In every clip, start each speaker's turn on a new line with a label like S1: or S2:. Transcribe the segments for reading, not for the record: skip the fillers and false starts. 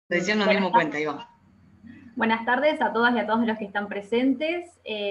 S1: Recién nos dimos cuenta, Iván.
S2: Buenas tardes a todas y a todos los que están presentes.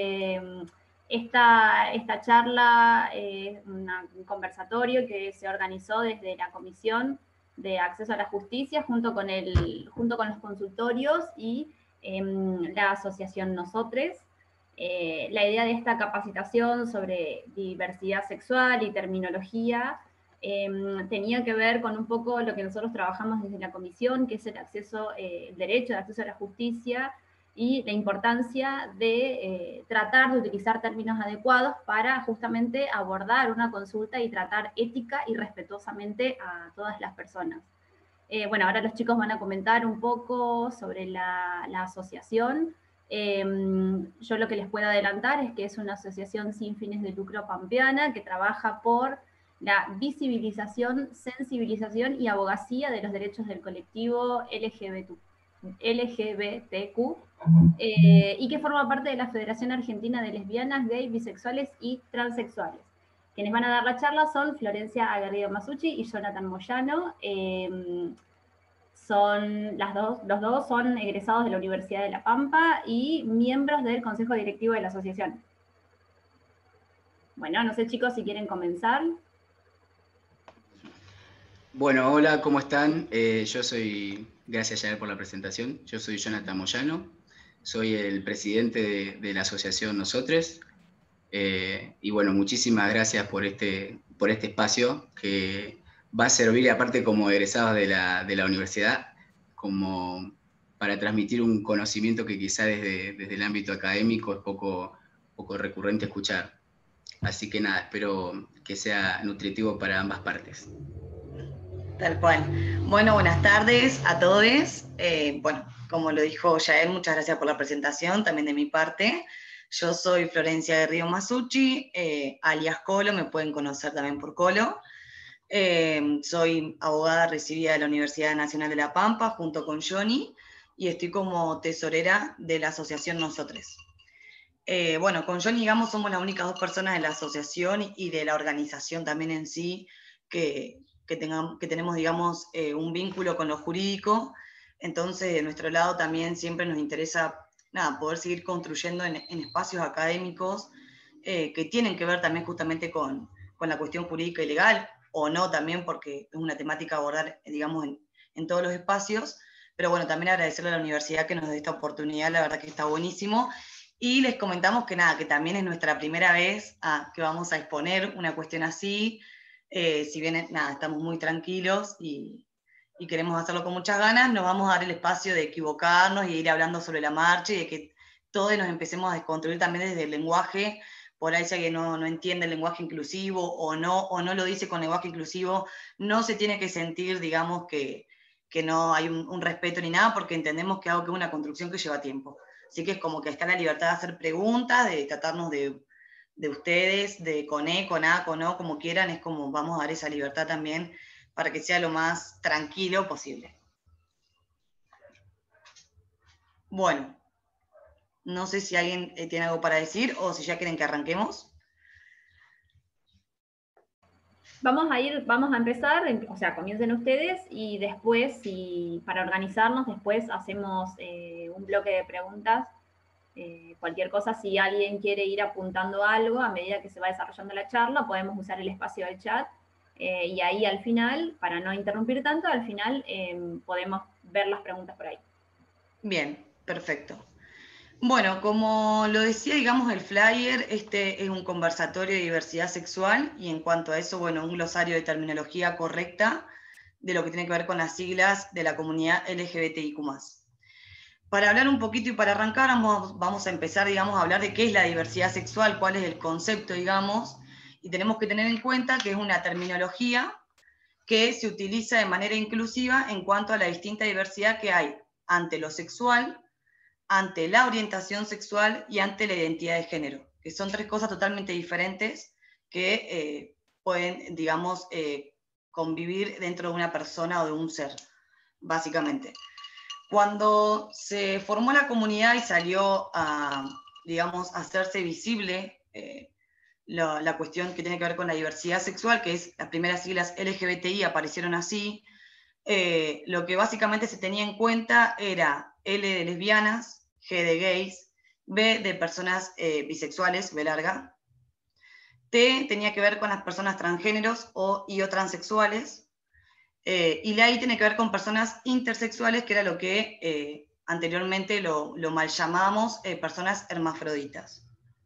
S2: Esta charla es un conversatorio que se organizó desde la Comisión de Acceso a la Justicia junto con los consultorios y la asociación Nosotres. La idea de esta capacitación sobre diversidad sexual y terminología tenía que ver con un poco lo que nosotros trabajamos desde la comisión, que es el derecho de acceso a la justicia y la importancia de tratar de utilizar términos adecuados para justamente abordar una consulta y tratar ética y respetuosamente a todas las personas. Bueno, ahora los chicos van a comentar un poco sobre la asociación. Yo lo que les puedo adelantar es que es una asociación sin fines de lucro pampeana que trabaja por la visibilización, sensibilización y abogacía de los derechos del colectivo LGBTQ, y que forma parte de la Federación Argentina de Lesbianas, Gays, Bisexuales y Transexuales. Quienes van a dar la charla son Florencia Aguerrido Masucci y Jonathan Moyano. Los dos son egresados de la Universidad de La Pampa y miembros del Consejo Directivo de la asociación. Bueno, no sé, chicos, si quieren comenzar.
S3: Bueno, hola, ¿cómo están? Gracias Yael por la presentación, yo soy Jonathan Moyano, soy el presidente de la asociación Nosotres, y bueno, muchísimas gracias por este espacio que va a servir, aparte como egresados de la universidad, como para transmitir un conocimiento que quizá desde el ámbito académico es poco recurrente escuchar. Así que nada, espero que sea nutritivo para ambas partes.
S1: Tal cual. Bueno, buenas tardes a todos. Bueno, como lo dijo Yael, muchas gracias por la presentación, también de mi parte. Yo soy Florencia Aguerrido Masucci, alias Colo, me pueden conocer también por Colo. Soy abogada recibida de la Universidad Nacional de La Pampa junto con Johnny y estoy como tesorera de la asociación Nosotres. Bueno, con Johnny, digamos, somos las únicas dos personas de la asociación y de la organización también en sí que tenemos, digamos, un vínculo con lo jurídico. Entonces, de nuestro lado también siempre nos interesa poder seguir construyendo en espacios académicos que tienen que ver también justamente con la cuestión jurídica y legal, o no también, porque es una temática a abordar, digamos, en todos los espacios. Pero bueno, también agradecerle a la universidad que nos dé esta oportunidad, la verdad que está buenísimo. Y les comentamos que que también es nuestra primera vez que vamos a exponer una cuestión así. Si bien estamos muy tranquilos y queremos hacerlo con muchas ganas, nos vamos a dar el espacio de equivocarnos y ir hablando sobre la marcha y de que todos nos empecemos a desconstruir también desde el lenguaje. Por ahí si alguien no entiende el lenguaje inclusivo o no lo dice con lenguaje inclusivo, no se tiene que sentir, digamos, que no hay un respeto ni nada, porque entendemos que es una construcción que lleva tiempo. Así que es como que está la libertad de hacer preguntas, de tratarnos de ustedes, de con E, con A, con O, como quieran, es como vamos a dar esa libertad también para que sea lo más tranquilo posible. Bueno, no sé si alguien tiene algo para decir o si ya quieren que arranquemos.
S2: Vamos a empezar, o sea, comiencen ustedes y después, para organizarnos, después hacemos un bloque de preguntas. Cualquier cosa, si alguien quiere ir apuntando algo a medida que se va desarrollando la charla, podemos usar el espacio del chat, y ahí al final, para no interrumpir tanto, al final podemos ver las preguntas por ahí.
S1: Bien, perfecto. Bueno, como lo decía, digamos, el flyer, este es un conversatorio de diversidad sexual y en cuanto a eso, bueno, un glosario de terminología correcta de lo que tiene que ver con las siglas de la comunidad LGBTIQ+. Para hablar un poquito y para arrancar, vamos a empezar, digamos, a hablar de qué es la diversidad sexual, cuál es el concepto, digamos, y tenemos que tener en cuenta que es una terminología que se utiliza de manera inclusiva en cuanto a la distinta diversidad que hay ante lo sexual, ante la orientación sexual y ante la identidad de género, que son tres cosas totalmente diferentes que pueden, digamos, convivir dentro de una persona o de un ser, básicamente. Cuando se formó la comunidad y salió a, digamos, a hacerse visible la cuestión que tiene que ver con la diversidad sexual, que es las primeras siglas LGBTI aparecieron así, lo que básicamente se tenía en cuenta era L de lesbianas, G de gays, B de personas bisexuales, B larga, T tenía que ver con las personas transgéneros y o transexuales, y la I tiene que ver con personas intersexuales, que era lo que anteriormente lo mal llamábamos personas hermafroditas.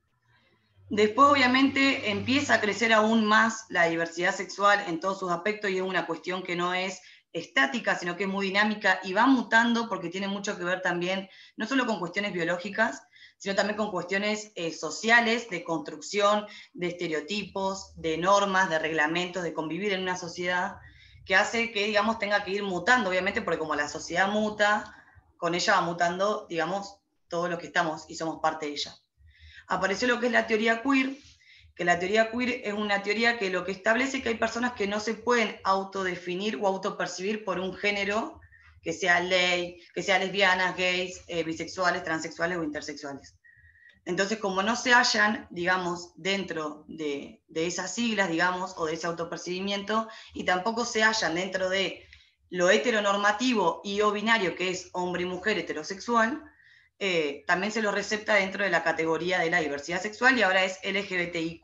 S1: Después, obviamente, empieza a crecer aún más la diversidad sexual en todos sus aspectos, y es una cuestión que no es estática, sino que es muy dinámica y va mutando, porque tiene mucho que ver también, no solo con cuestiones biológicas, sino también con cuestiones sociales, de construcción, de estereotipos, de normas, de reglamentos, de convivir en una sociedad, que hace que, digamos, tenga que ir mutando, obviamente, porque como la sociedad muta, con ella va mutando, digamos, todo lo que estamos y somos parte de ella. Apareció lo que es la teoría queer, que la teoría queer es una teoría que lo que establece es que hay personas que no se pueden autodefinir o autopercibir por un género que sea ley, que sea lesbianas, gays, bisexuales, transexuales o intersexuales. Entonces, como no se hallan, digamos, dentro de esas siglas, digamos, o de ese autopercibimiento, y tampoco se hallan dentro de lo heteronormativo y o binario, que es hombre y mujer heterosexual, también se lo recepta dentro de la categoría de la diversidad sexual, y ahora es LGBTIQ+,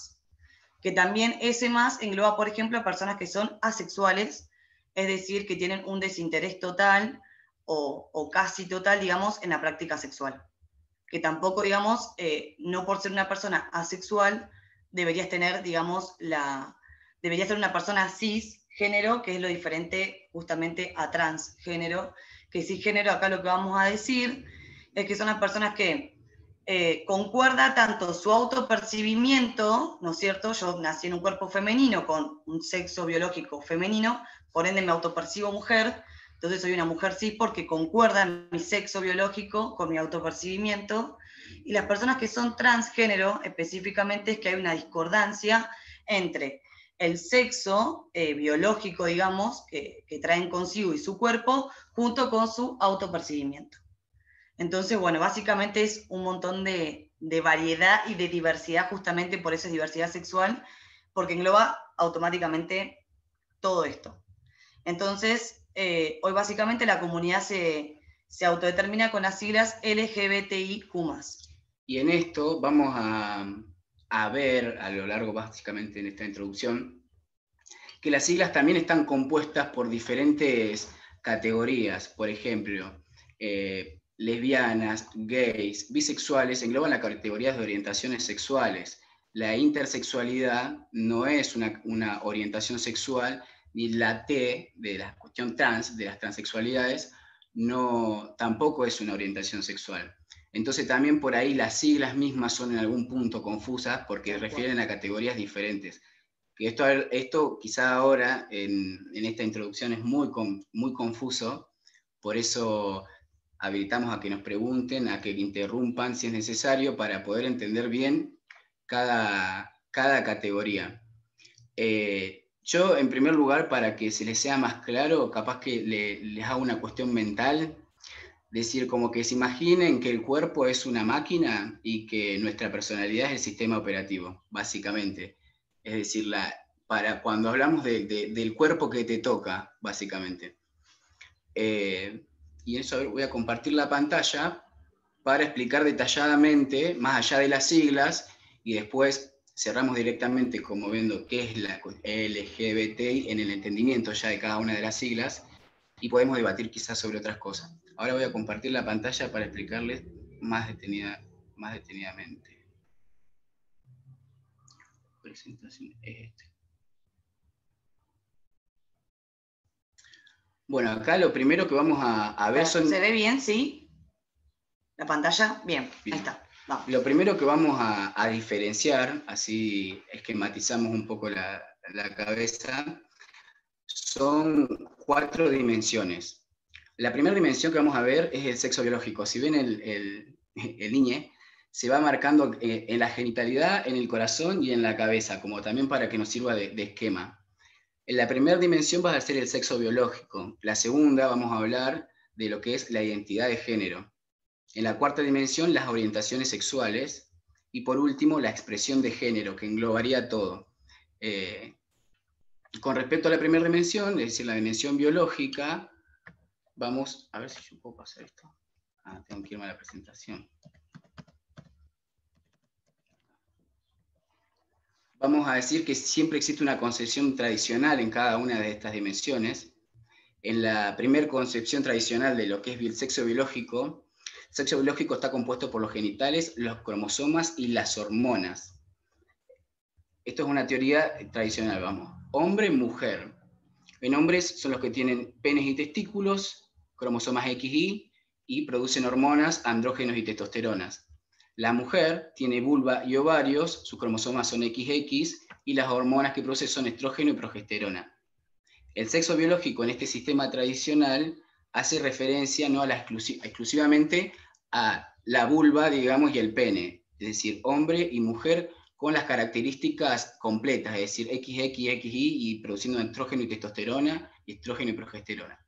S1: que también ese más engloba, por ejemplo, a personas que son asexuales, es decir, que tienen un desinterés total o casi total, digamos, en la práctica sexual. Que tampoco, digamos, no por ser una persona asexual, deberías tener, digamos, deberías ser una persona cisgénero, que es lo diferente justamente a transgénero, que cisgénero acá lo que vamos a decir es que son las personas que concuerda tanto su autopercibimiento, ¿no es cierto? Yo nací en un cuerpo femenino con un sexo biológico femenino, por ende me autopercibo mujer, entonces soy una mujer cis porque concuerda mi sexo biológico con mi autopercibimiento, y las personas que son transgénero específicamente es que hay una discordancia entre el sexo biológico, digamos, que traen consigo y su cuerpo, junto con su autopercibimiento. Entonces, bueno, básicamente es un montón de variedad y de diversidad, justamente por eso es diversidad sexual, porque engloba automáticamente todo esto. Entonces, hoy básicamente la comunidad se autodetermina con las siglas LGBTIQ+.
S3: Y en esto vamos a ver a lo largo, básicamente en esta introducción, que las siglas también están compuestas por diferentes categorías. Por ejemplo, lesbianas, gays, bisexuales engloban las categorías de orientaciones sexuales. La intersexualidad no es una orientación sexual, ni la T de la cuestión trans, de las transexualidades, tampoco es una orientación sexual. Entonces también por ahí las siglas mismas son en algún punto confusas porque refieren a categorías diferentes. Que esto quizá ahora en esta introducción es muy confuso, por eso habilitamos a que nos pregunten, a que interrumpan si es necesario para poder entender bien cada categoría. Yo, en primer lugar, para que se les sea más claro, capaz que les hago una cuestión mental, decir como que se imaginen que el cuerpo es una máquina y que nuestra personalidad es el sistema operativo, básicamente. Es decir, para cuando hablamos del cuerpo que te toca, básicamente. Y eso voy a compartir la pantalla para explicar detalladamente, más allá de las siglas, y después cerramos directamente como viendo qué es la LGBTI en el entendimiento ya de cada una de las siglas, y podemos debatir quizás sobre otras cosas. Ahora voy a compartir la pantalla para explicarles más detenidamente. Presentación es este. Bueno, acá lo primero que vamos a ver son...
S1: ¿Se ve bien, sí? ¿La pantalla? Bien, ahí está. Vamos.
S3: Lo primero que vamos a diferenciar, así esquematizamos un poco la cabeza, son 4 dimensiones. La primera dimensión que vamos a ver es el sexo biológico. Si ven el INE, se va marcando en la genitalidad, en el corazón y en la cabeza, como también para que nos sirva de esquema. En la primera dimensión va a ser el sexo biológico. La segunda vamos a hablar de lo que es la identidad de género. En la cuarta dimensión, las orientaciones sexuales. Y por último, la expresión de género, que englobaría todo. Con respecto a la primera dimensión, es decir, la dimensión biológica, vamos a ver si yo puedo pasar esto. Tengo que irme a la presentación. Vamos a decir que siempre existe una concepción tradicional en cada una de estas dimensiones. En la primera concepción tradicional de lo que es el sexo biológico está compuesto por los genitales, los cromosomas y las hormonas. Esto es una teoría tradicional, vamos. Hombre, mujer. En hombres son los que tienen penes y testículos, cromosomas XY, y producen hormonas, andrógenos y testosteronas. La mujer tiene vulva y ovarios, sus cromosomas son XX, y las hormonas que produce son estrógeno y progesterona. El sexo biológico en este sistema tradicional hace referencia no a exclusivamente a la vulva, digamos, y el pene, es decir, hombre y mujer con las características completas, es decir, XX, XY, y produciendo estrógeno y testosterona, y estrógeno y progesterona.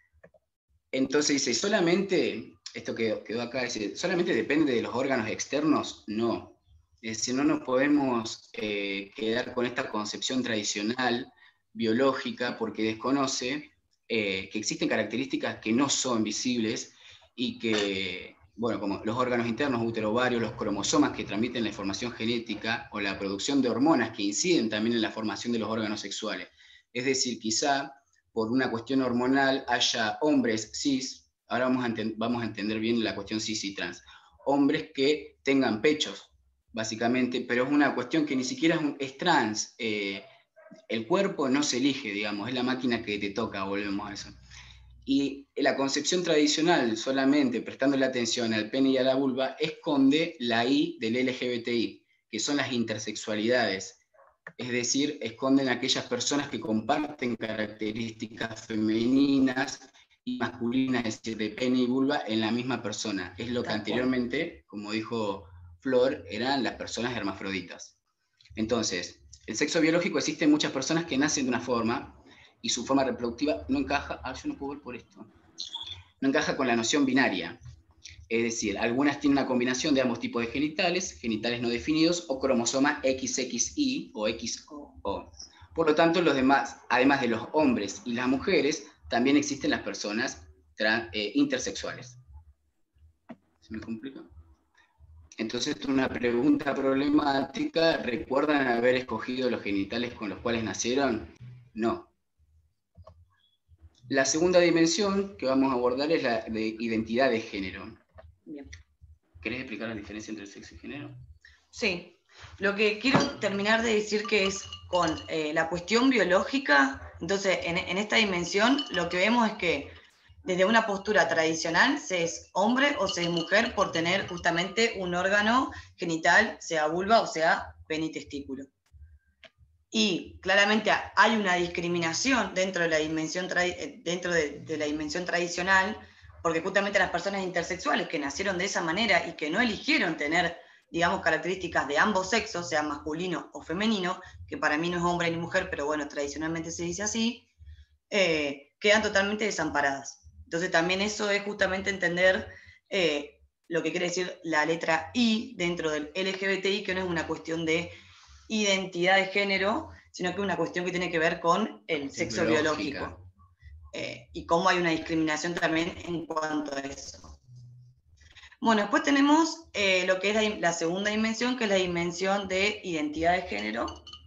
S3: Entonces dice, solamente, esto quedó acá, dice, solamente depende de los órganos externos, no. Es decir, no nos podemos quedar con esta concepción tradicional, biológica, porque desconoce que existen características que no son visibles y que, bueno, como los órganos internos, útero, ovario, los cromosomas que transmiten la información genética o la producción de hormonas que inciden también en la formación de los órganos sexuales. Es decir, quizá por una cuestión hormonal haya hombres cis, ahora vamos a entender bien la cuestión cis y trans, hombres que tengan pechos, básicamente, pero es una cuestión que ni siquiera es trans. El cuerpo no se elige, digamos, es la máquina que te toca, volvemos a eso. Y la concepción tradicional, solamente prestando la atención al pene y a la vulva, esconde la I del LGBTI, que son las intersexualidades. Es decir, esconden a aquellas personas que comparten características femeninas y masculinas, es decir, de pene y vulva, en la misma persona. Es lo que anteriormente, como dijo Flor, eran las personas hermafroditas. Entonces, el sexo biológico, existen muchas personas que nacen de una forma y su forma reproductiva no encaja, yo no puedo ver por esto, no encaja con la noción binaria. Es decir, algunas tienen una combinación de ambos tipos de genitales no definidos, o cromosomas XXY o XO. Por lo tanto, los demás, además de los hombres y las mujeres, también existen las personas intersexuales. ¿Se me complica? Entonces, una pregunta problemática, ¿recuerdan haber escogido los genitales con los cuales nacieron? No. La segunda dimensión que vamos a abordar es la de identidad de género.
S1: Bien.
S3: ¿Querés explicar la diferencia entre sexo y género?
S1: Sí. Lo que quiero terminar de decir que es con la cuestión biológica, entonces en esta dimensión lo que vemos es que desde una postura tradicional se es hombre o se es mujer por tener justamente un órgano genital, sea vulva o sea pene y testículo. Y claramente hay una discriminación dentro de la dimensión, de la dimensión tradicional, porque justamente las personas intersexuales que nacieron de esa manera y que no eligieron tener, digamos, características de ambos sexos, sea masculino o femenino, que para mí no es hombre ni mujer, pero bueno, tradicionalmente se dice así, quedan totalmente desamparadas. Entonces también eso es justamente entender lo que quiere decir la letra I dentro del LGBTI, que no es una cuestión de identidad de género, sino que es una cuestión que tiene que ver con el sexo biológico. Y cómo hay una discriminación también en cuanto a eso. Bueno, después tenemos lo que es la segunda dimensión, que es la dimensión de identidad de género,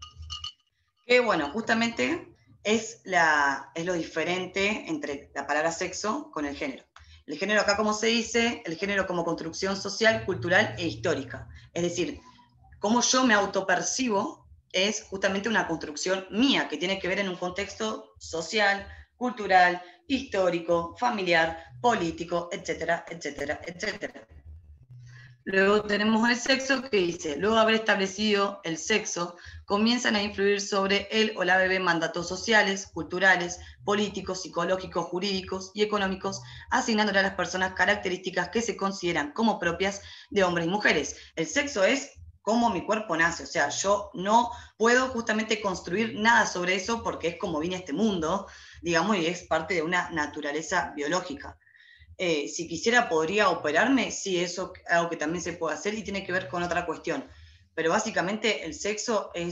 S1: que bueno, justamente es lo diferente entre la palabra sexo con el género. El género acá, como se dice, el género como construcción social, cultural e histórica. Es decir, cómo yo me autopercibo es justamente una construcción mía, que tiene que ver en un contexto social, cultural, histórico, familiar, político, etcétera, etcétera, etcétera. Luego tenemos el sexo, que dice, luego de haber establecido el sexo, comienzan a influir sobre él o la bebé mandatos sociales, culturales, políticos, psicológicos, jurídicos y económicos, asignándole a las personas características que se consideran como propias de hombres y mujeres. El sexo es cómo mi cuerpo nace, o sea, yo no puedo justamente construir nada sobre eso porque es como viene este mundo, digamos, y es parte de una naturaleza biológica. Si quisiera podría operarme, sí, eso es algo que también se puede hacer y tiene que ver con otra cuestión. Pero básicamente el sexo es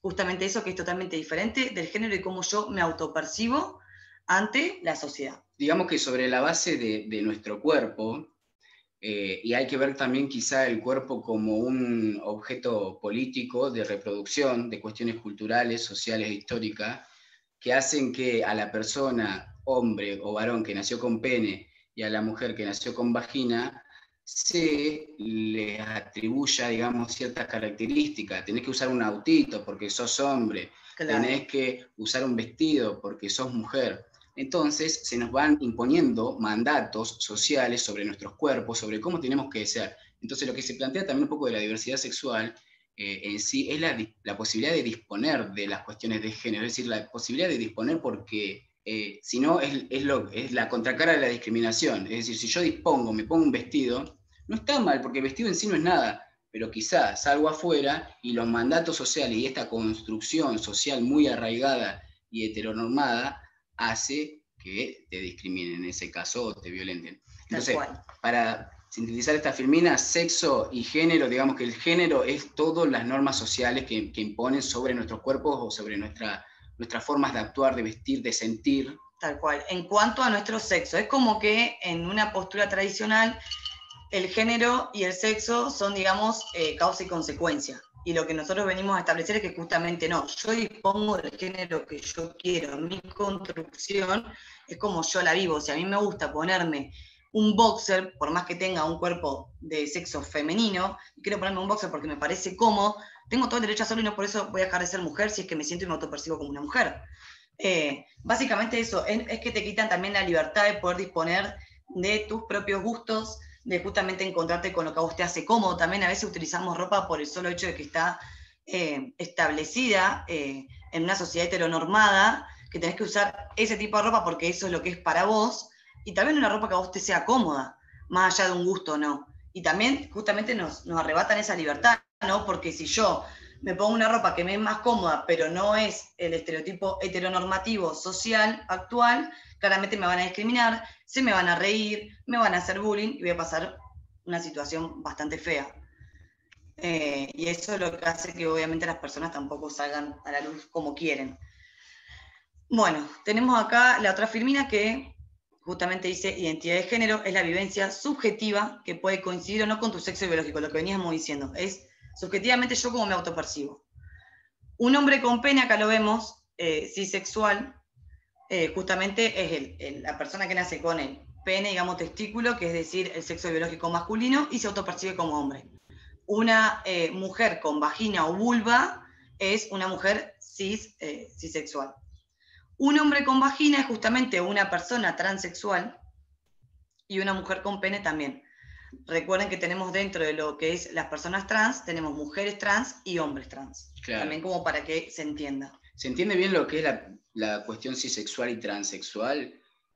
S1: justamente eso, que es totalmente diferente del género y cómo yo me autopercibo ante la sociedad.
S3: Digamos que sobre la base de nuestro cuerpo, y hay que ver también quizá el cuerpo como un objeto político de reproducción de cuestiones culturales, sociales e históricas, que hacen que a la persona, hombre o varón que nació con pene, y a la mujer que nació con vagina, se les atribuya, digamos, ciertas características. Tenés que usar un autito porque sos hombre,
S1: Claro.
S3: tenés que usar un vestido porque sos mujer. Entonces se nos van imponiendo mandatos sociales sobre nuestros cuerpos, sobre cómo tenemos que ser. Entonces lo que se plantea también un poco de la diversidad sexual en sí es la posibilidad de disponer de las cuestiones de género, es decir, la posibilidad de disponer porque si no es la contracara de la discriminación. Es decir, si yo dispongo, me pongo un vestido, no está mal, porque el vestido en sí no es nada, pero quizás salgo afuera y los mandatos sociales y esta construcción social muy arraigada y heteronormada hace que te discriminen en ese caso o te violenten. Entonces, para sintetizar esta filmina, sexo y género, digamos que el género es todas las normas sociales que imponen sobre nuestros cuerpos o sobre nuestras formas de actuar, de vestir, de sentir.
S1: Tal cual. En cuanto a nuestro sexo, es como que en una postura tradicional el género y el sexo son, digamos, causa y consecuencia. Y lo que nosotros venimos a establecer es que justamente no, yo dispongo del género que yo quiero, mi construcción es como yo la vivo. Si a mí me gusta ponerme un boxer, por más que tenga un cuerpo de sexo femenino, y quiero ponerme un boxer porque me parece cómodo, tengo todo el derecho a hacerlo y no por eso voy a dejar de ser mujer si es que me siento y me autopercibo como una mujer. Básicamente eso, es que te quitan también la libertad de poder disponer de tus propios gustos, de justamente encontrarte con lo que a vos te hace cómodo. También a veces utilizamos ropa por el solo hecho de que está establecida en una sociedad heteronormada, que tenés que usar ese tipo de ropa porque eso es lo que es para vos, y también una ropa que a vos te sea cómoda, más allá de un gusto o no. Y también justamente nos arrebatan esa libertad, ¿no? Porque si yo me pongo una ropa que me es más cómoda, pero no es el estereotipo heteronormativo social actual, claramente me van a discriminar, se me van a reír, me van a hacer bullying y voy a pasar una situación bastante fea. Y eso es lo que hace que obviamente las personas tampoco salgan a la luz como quieren. Bueno, tenemos acá la otra filmina que justamente dice identidad de género, es la vivencia subjetiva que puede coincidir o no con tu sexo biológico, lo que veníamos diciendo, es subjetivamente yo como me autopercibo. Un hombre con pene, acá lo vemos, cisexual, justamente es la persona que nace con el pene, digamos, testículo, que es decir, el sexo biológico masculino, y se autopercibe como hombre. Una mujer con vagina o vulva es una mujer cisexual. Un hombre con vagina es justamente una persona transexual y una mujer con pene también. Recuerden que tenemos dentro de lo que es las personas trans, tenemos mujeres trans y hombres trans. Claro. También como para que se entienda.
S3: ¿Se entiende bien lo que es la cuestión cisexual y transexual?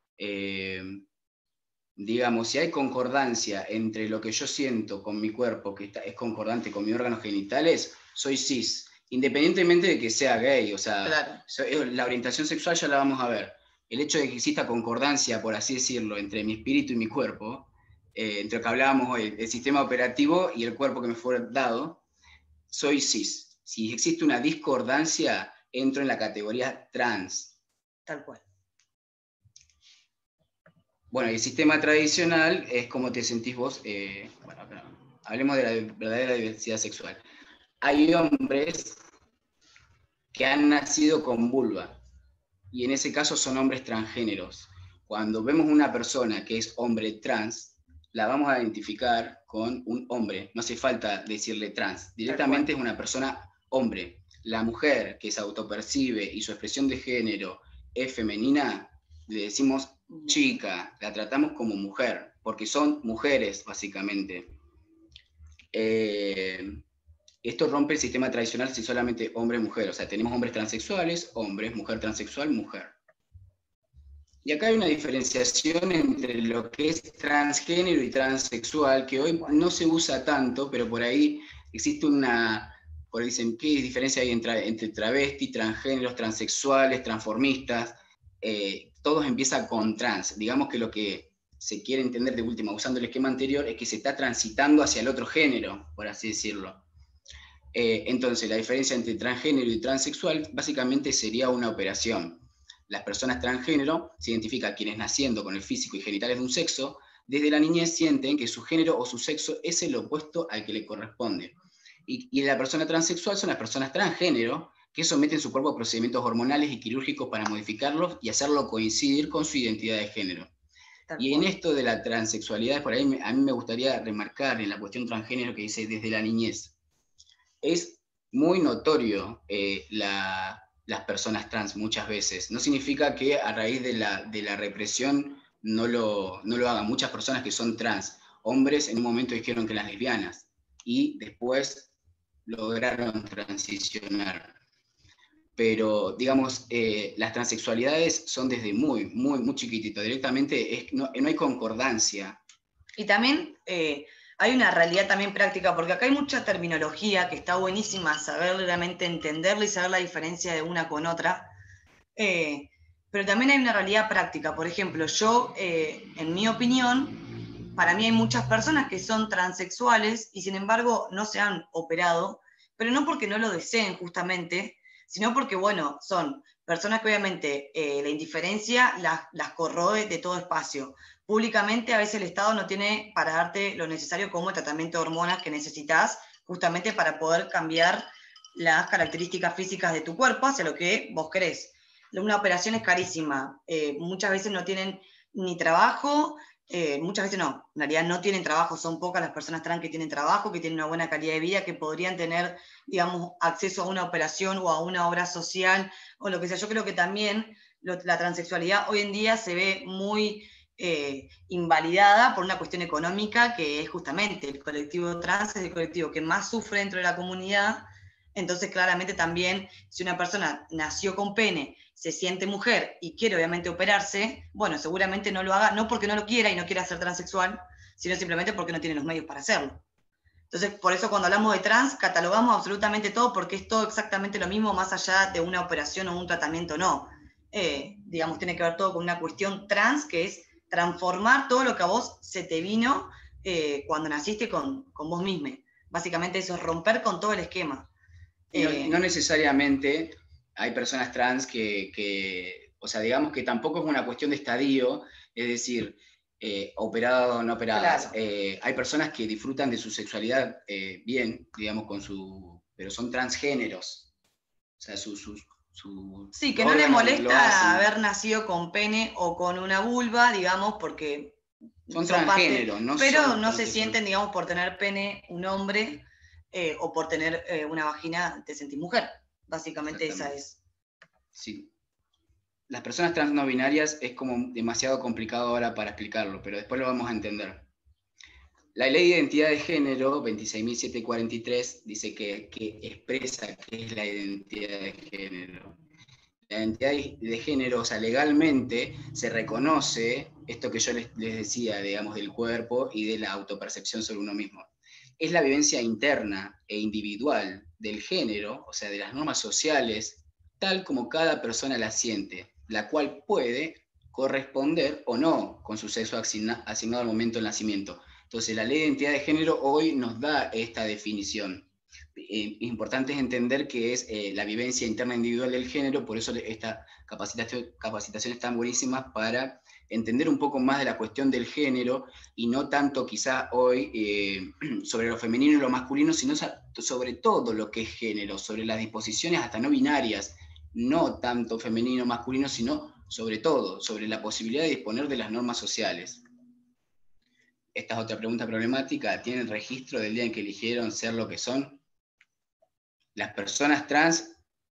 S3: Digamos, si hay concordancia entre lo que yo siento con mi cuerpo, que es concordante con mis órganos genitales, soy cis, independientemente de que sea gay, o sea, claro. La orientación sexual ya la vamos a ver. El hecho de que exista concordancia, por así decirlo, entre mi espíritu y mi cuerpo, entre lo que hablábamos hoy, el sistema operativo y el cuerpo que me fue dado, soy cis. Si existe una discordancia, entro en la categoría trans.
S1: Tal cual.
S3: Bueno, el sistema tradicional es como te sentís vos. Bueno, hablemos de la verdadera diversidad sexual. Hay hombres que han nacido con vulva, y en ese caso son hombres transgéneros. Cuando vemos una persona que es hombre trans, la vamos a identificar con un hombre. No hace falta decirle trans. Directamente es una persona hombre. La mujer que se autopercibe y su expresión de género es femenina, le decimos chica, la tratamos como mujer, porque son mujeres, básicamente. Esto rompe el sistema tradicional si solamente hombre-mujer, o sea, tenemos hombres transexuales, hombres, mujer transexual, mujer. Y acá hay una diferenciación entre lo que es transgénero y transexual, que hoy no se usa tanto, pero por ahí existe una, por ahí dicen, ¿qué diferencia hay entre travesti, transgéneros, transexuales, transformistas? Todos empiezan con trans. Digamos que lo que se quiere entender de última, usando el esquema anterior, es que se está transitando hacia el otro género, por así decirlo. Entonces, la diferencia entre transgénero y transexual básicamente sería una operación. Las personas transgénero se identifican quienes naciendo con el físico y genitales de un sexo, desde la niñez sienten que su género o su sexo es el opuesto al que le corresponde. Y la persona transexual son las personas transgénero que someten su cuerpo a procedimientos hormonales y quirúrgicos para modificarlo y hacerlo coincidir con su identidad de género. Y en esto de la transexualidad, por ahí a mí me gustaría remarcar en la cuestión transgénero que dice desde la niñez. Es muy notorio las personas trans muchas veces. No significa que a raíz de la represión no lo hagan. Muchas personas que son trans, hombres en un momento dijeron que eran lesbianas y después lograron transicionar. Pero, digamos, las transexualidades son desde muy, muy, muy chiquitito. Directamente no hay concordancia.
S1: Y también hay una realidad también práctica, porque acá hay mucha terminología que está buenísima saber realmente entenderla y saber la diferencia de una con otra. Pero también hay una realidad práctica. Por ejemplo, yo, en mi opinión, para mí hay muchas personas que son transexuales y sin embargo no se han operado, pero no porque no lo deseen justamente, sino porque, bueno, son personas que obviamente la indiferencia las corroe de todo espacio. Públicamente a veces el Estado no tiene para darte lo necesario como el tratamiento de hormonas que necesitas justamente para poder cambiar las características físicas de tu cuerpo hacia lo que vos querés. Una operación es carísima, muchas veces no tienen ni trabajo, muchas veces no, en realidad no tienen trabajo, son pocas las personas trans que tienen trabajo, que tienen una buena calidad de vida, que podrían tener, digamos, acceso a una operación o a una obra social o lo que sea. Yo creo que también la transexualidad hoy en día se ve muy invalidada por una cuestión económica, que es justamente el colectivo trans, es el colectivo que más sufre dentro de la comunidad. Entonces, claramente también, si una persona nació con pene, se siente mujer y quiere obviamente operarse, bueno, seguramente no lo haga, no porque no lo quiera y no quiera ser transexual, sino simplemente porque no tiene los medios para hacerlo. Entonces, por eso cuando hablamos de trans, catalogamos absolutamente todo, porque es todo exactamente lo mismo, más allá de una operación o un tratamiento, no. Digamos, tiene que ver todo con una cuestión trans, que es transformar todo lo que a vos se te vino cuando naciste con vos misma. Básicamente eso es romper con todo el esquema.
S3: No necesariamente hay personas trans o sea, digamos que tampoco es una cuestión de estadio, es decir, operado o no operadas.
S1: Claro.
S3: Hay personas que disfrutan de su sexualidad bien, digamos, pero son transgéneros. O sea,
S1: sí, que no le molesta haber nacido con pene o con una vulva, digamos, porque
S3: son transgéneros,
S1: no pero no se sienten, digamos, por tener pene un hombre o por tener una vagina te sentís mujer. Básicamente esa es.
S3: Sí. Las personas trans no binarias es como demasiado complicado ahora para explicarlo, pero después lo vamos a entender. La Ley de Identidad de Género 26.743 dice que expresa qué es la identidad de género. La identidad de género, o sea, legalmente se reconoce esto que yo les decía, digamos, del cuerpo y de la autopercepción sobre uno mismo. Es la vivencia interna e individual del género, o sea, de las normas sociales, tal como cada persona la siente, la cual puede corresponder o no con su sexo asignado al momento del nacimiento. Entonces, la Ley de Identidad de Género hoy nos da esta definición. Importante es entender que es la vivencia interna individual del género, por eso estas capacitaciones están buenísimas para entender un poco más de la cuestión del género y no tanto quizá hoy sobre lo femenino y lo masculino, sino sobre todo lo que es género, sobre las disposiciones hasta no binarias, no tanto femenino o masculino, sino sobre todo, sobre la posibilidad de disponer de las normas sociales. Esta es otra pregunta problemática. ¿Tienen registro del día en que eligieron ser lo que son? Las personas trans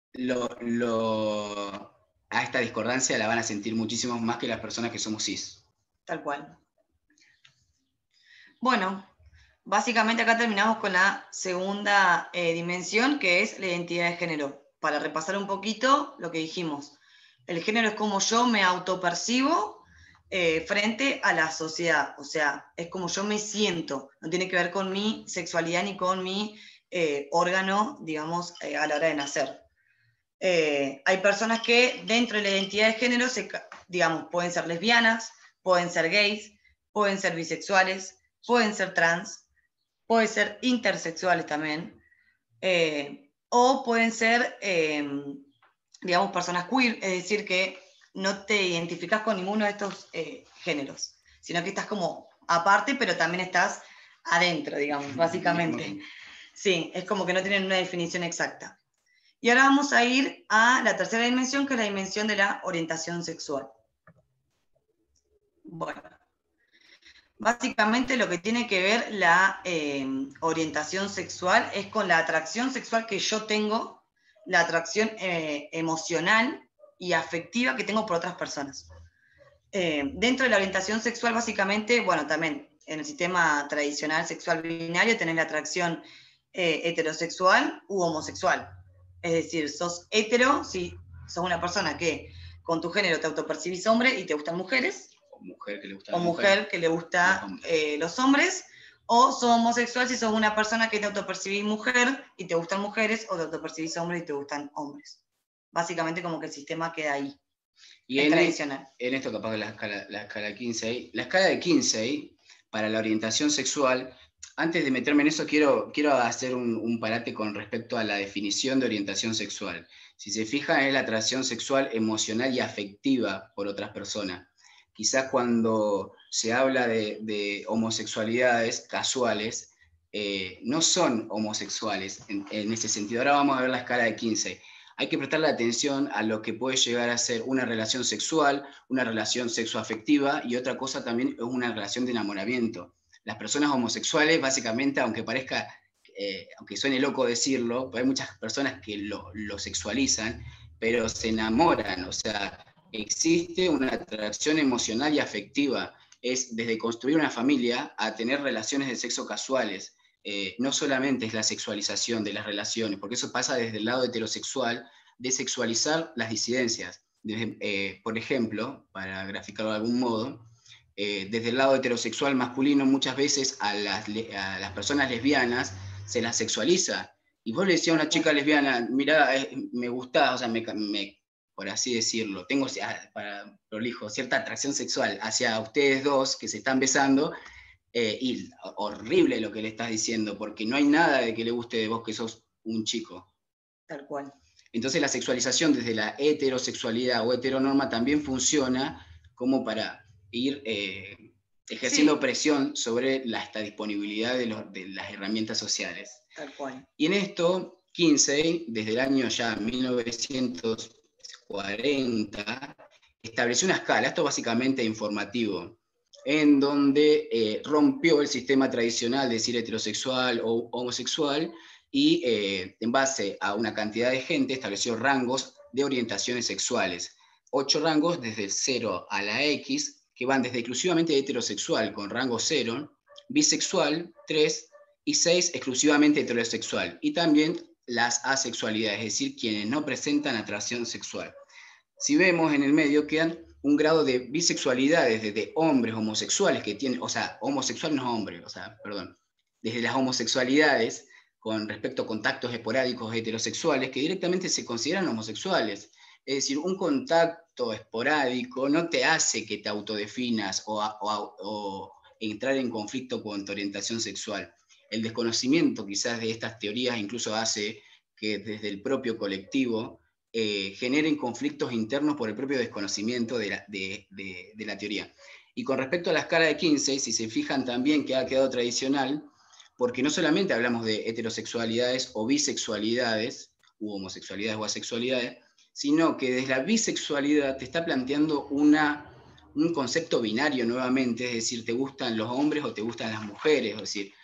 S3: a esta discordancia la van a sentir muchísimo más que las personas que somos cis.
S1: Tal cual. Bueno, básicamente acá terminamos con la segunda dimensión, que es la identidad de género. Para repasar un poquito lo que dijimos. El género es como yo me autopercibo frente a la sociedad. O sea, es como yo me siento. No tiene que ver con mi sexualidad ni con mi órgano, digamos, a la hora de nacer. Hay personas que dentro de la identidad de género, digamos, pueden ser lesbianas, pueden ser gays, pueden ser bisexuales, pueden ser trans, pueden ser intersexuales también. O pueden ser, digamos, personas queer, es decir, que no te identificas con ninguno de estos géneros, sino que estás como aparte, pero también estás adentro, digamos, básicamente. Sí, es como que no tienen una definición exacta. Y ahora vamos a ir a la tercera dimensión, que es la dimensión de la orientación sexual. Bueno, básicamente lo que tiene que ver la orientación sexual es con la atracción sexual que yo tengo, la atracción emocional y afectiva que tengo por otras personas. Dentro de la orientación sexual, básicamente, bueno, también en el sistema tradicional sexual binario tenés la atracción heterosexual u homosexual. Es decir, sos hetero si sos una persona que con tu género te autopercibís hombre y te gustan mujeres,
S3: mujer que le gusta
S1: o mujer que le gusta los hombres, o sos homosexual si sos una persona que te autopercibís mujer y te gustan mujeres, o te autopercibís hombre y te gustan hombres. Básicamente como que el sistema queda ahí.
S3: Y
S1: es tradicional.
S3: En esto capaz que la escala Kinsey, la escala de Kinsey para la orientación sexual, antes de meterme en eso quiero hacer un parate con respecto a la definición de orientación sexual. Si se fijan, es la atracción sexual emocional y afectiva por otras personas. Quizás cuando se habla de homosexualidades casuales, no son homosexuales en ese sentido. Ahora vamos a ver la escala de Kinsey. Hay que prestarle atención a lo que puede llegar a ser una relación sexual, una relación sexoafectiva, y otra cosa también es una relación de enamoramiento. Las personas homosexuales, básicamente, aunque parezca, aunque suene loco decirlo, hay muchas personas que lo sexualizan, pero se enamoran, o sea, existe una atracción emocional y afectiva. Es desde construir una familia a tener relaciones de sexo casuales. No solamente es la sexualización de las relaciones, porque eso pasa desde el lado heterosexual, de sexualizar las disidencias. Por ejemplo, para graficarlo de algún modo, desde el lado heterosexual masculino muchas veces a las personas lesbianas se las sexualiza. Y vos le decías a una chica lesbiana, mira, me gusta, o sea, por así decirlo, tengo, para prolijo, cierta atracción sexual hacia ustedes dos que se están besando, y horrible lo que le estás diciendo, porque no hay nada de que le guste de vos que sos un chico.
S1: Tal cual.
S3: Entonces la sexualización desde la heterosexualidad o heteronorma también funciona como para ir ejerciendo presión sobre esta disponibilidad de las herramientas sociales.
S1: Tal cual.
S3: Y en esto, Kinsey, desde el año ya 1940, estableció una escala, esto básicamente informativo, en donde rompió el sistema tradicional de decir heterosexual o homosexual y en base a una cantidad de gente estableció rangos de orientaciones sexuales. 8 rangos desde 0 a la X, que van desde exclusivamente heterosexual con rango 0, bisexual 3 y 6 exclusivamente heterosexual. Y también las asexualidades, es decir, quienes no presentan atracción sexual. Si vemos en el medio quedan un grado de bisexualidades desde hombres homosexuales que tienen, o sea, homosexual no es hombre, o sea, perdón, desde las homosexualidades con respecto a contactos esporádicos heterosexuales que directamente se consideran homosexuales. Es decir, un contacto esporádico no te hace que te autodefinas o entrar en conflicto con tu orientación sexual. El desconocimiento quizás de estas teorías incluso hace que desde el propio colectivo generen conflictos internos por el propio desconocimiento de la teoría. Y con respecto a la escala de Kinsey, si se fijan también que ha quedado tradicional, porque no solamente hablamos de heterosexualidades o bisexualidades, u homosexualidades o asexualidades, sino que desde la bisexualidad te está planteando un concepto binario nuevamente, es decir, te gustan los hombres o te gustan las mujeres, es decir,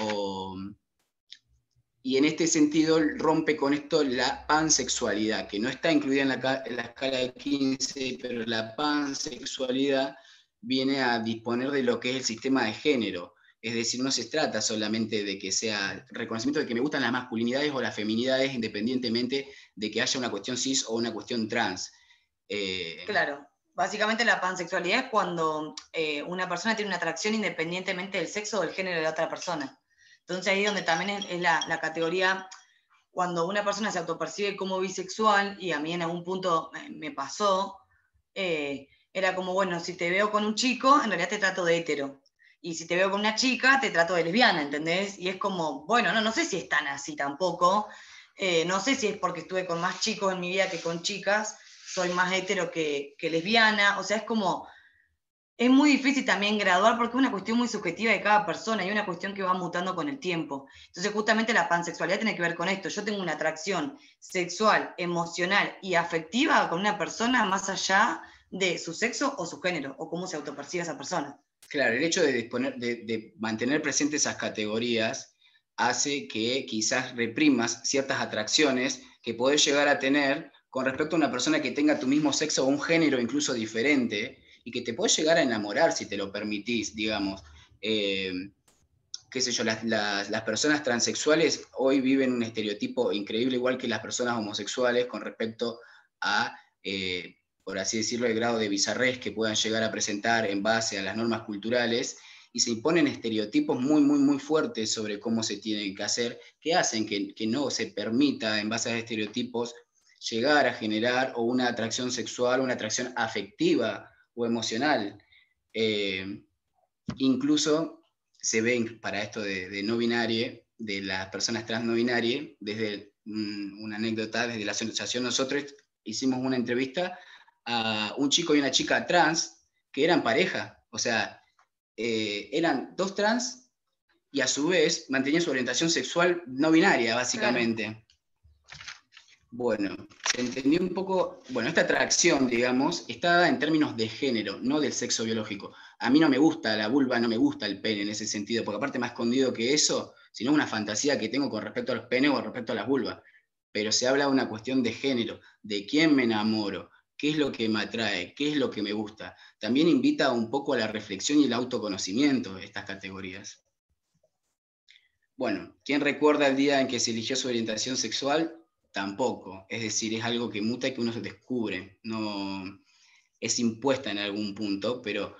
S3: y en este sentido rompe con esto la pansexualidad, que no está incluida en la escala de Kinsey, pero la pansexualidad viene a disponer de lo que es el sistema de género. Es decir, no se trata solamente de que sea reconocimiento de que me gustan las masculinidades o las feminidades, independientemente de que haya una cuestión cis o una cuestión trans.
S1: Claro, básicamente la pansexualidad es cuando una persona tiene una atracción independientemente del sexo o del género de la otra persona. Entonces ahí donde también es la categoría, cuando una persona se autopercibe como bisexual, y a mí en algún punto me pasó, era como, bueno, si te veo con un chico, en realidad te trato de hetero. y si te veo con una chica, te trato de lesbiana, ¿entendés? Y es como, bueno, no sé si es tan así tampoco, no sé si es porque estuve con más chicos en mi vida que con chicas, soy más hetero que lesbiana, o sea, es como, es muy difícil también graduar porque es una cuestión muy subjetiva de cada persona y una cuestión que va mutando con el tiempo. Entonces, justamente la pansexualidad tiene que ver con esto. Yo tengo una atracción sexual, emocional y afectiva con una persona más allá de su sexo o su género, o cómo se autopercibe esa persona.
S3: Claro, el hecho de mantener presentes esas categorías hace que quizás reprimas ciertas atracciones que podés llegar a tener con respecto a una persona que tenga tu mismo sexo o un género incluso diferente, y que te podés llegar a enamorar si te lo permitís, digamos. Qué sé yo, las personas transexuales hoy viven un estereotipo increíble, igual que las personas homosexuales, con respecto a, por así decirlo, el grado de bizarrés que puedan llegar a presentar en base a las normas culturales, y se imponen estereotipos muy, muy, muy fuertes sobre cómo se tienen que hacer, que hacen que no se permita, en base a estereotipos, llegar a generar o una atracción sexual, una atracción afectiva o emocional. Incluso se ven para esto de no binario, de las personas trans no binarias, desde una anécdota, desde la asociación nosotros hicimos una entrevista a un chico y una chica trans que eran pareja, o sea, eran dos trans y a su vez mantenían su orientación sexual no binaria, básicamente. Claro. Bueno, se entendió un poco, bueno, esta atracción, digamos, está dada en términos de género, no del sexo biológico. A mí no me gusta la vulva, no me gusta el pene en ese sentido, porque aparte más escondido que eso, sino una fantasía que tengo con respecto a los penes o respecto a las vulvas. Pero se habla de una cuestión de género, de quién me enamoro, qué es lo que me atrae, qué es lo que me gusta. También invita un poco a la reflexión y el autoconocimiento de estas categorías. Bueno, ¿quién recuerda el día en que se eligió su orientación sexual? Tampoco, es decir, es algo que muta y que uno se descubre, no es impuesta en algún punto, pero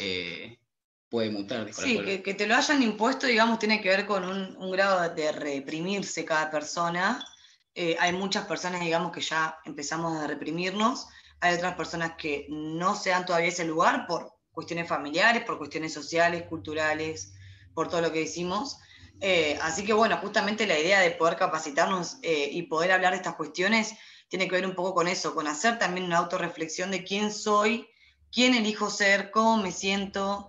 S3: puede mutar.
S1: Sí, que te lo hayan impuesto, digamos, tiene que ver con un grado de reprimirse cada persona. Hay muchas personas, digamos, que ya empezamos a reprimirnos, hay otras personas que no se dan todavía ese lugar por cuestiones familiares, por cuestiones sociales, culturales, por todo lo que decimos. Así que bueno, justamente la idea de poder capacitarnos y poder hablar de estas cuestiones tiene que ver un poco con eso, con hacer también una autorreflexión de quién soy, quién elijo ser, cómo me siento,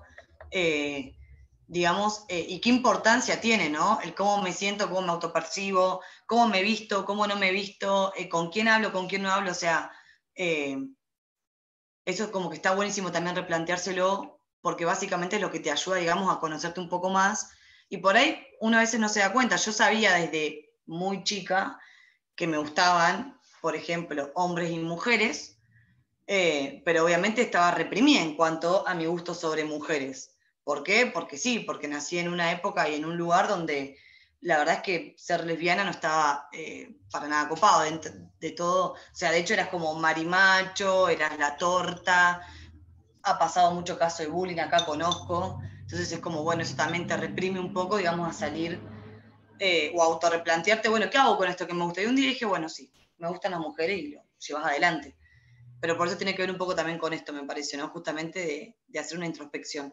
S1: digamos, y qué importancia tiene, ¿no? El cómo me siento, cómo me autopercibo, cómo me visto, cómo no me visto, con quién hablo, con quién no hablo, o sea, eso es como que está buenísimo también replanteárselo, porque básicamente es lo que te ayuda, digamos, a conocerte un poco más. Y por ahí uno a veces no se da cuenta. Yo sabía desde muy chica que me gustaban, por ejemplo, hombres y mujeres, pero obviamente estaba reprimida en cuanto a mi gusto sobre mujeres. ¿Por qué? Porque sí, porque nací en una época y en un lugar donde la verdad es que ser lesbiana no estaba para nada copado de todo. O sea, de hecho eras como marimacho, eras la torta, ha pasado mucho caso de bullying, acá conozco. Entonces es como, bueno, eso también te reprime un poco, digamos, a salir o a autorreplantearte, bueno, ¿qué hago con esto que me gusta? Y un día dije, bueno, sí, me gustan las mujeres y lo llevas adelante. Pero por eso tiene que ver un poco también con esto, me parece, ¿no? Justamente de hacer una introspección.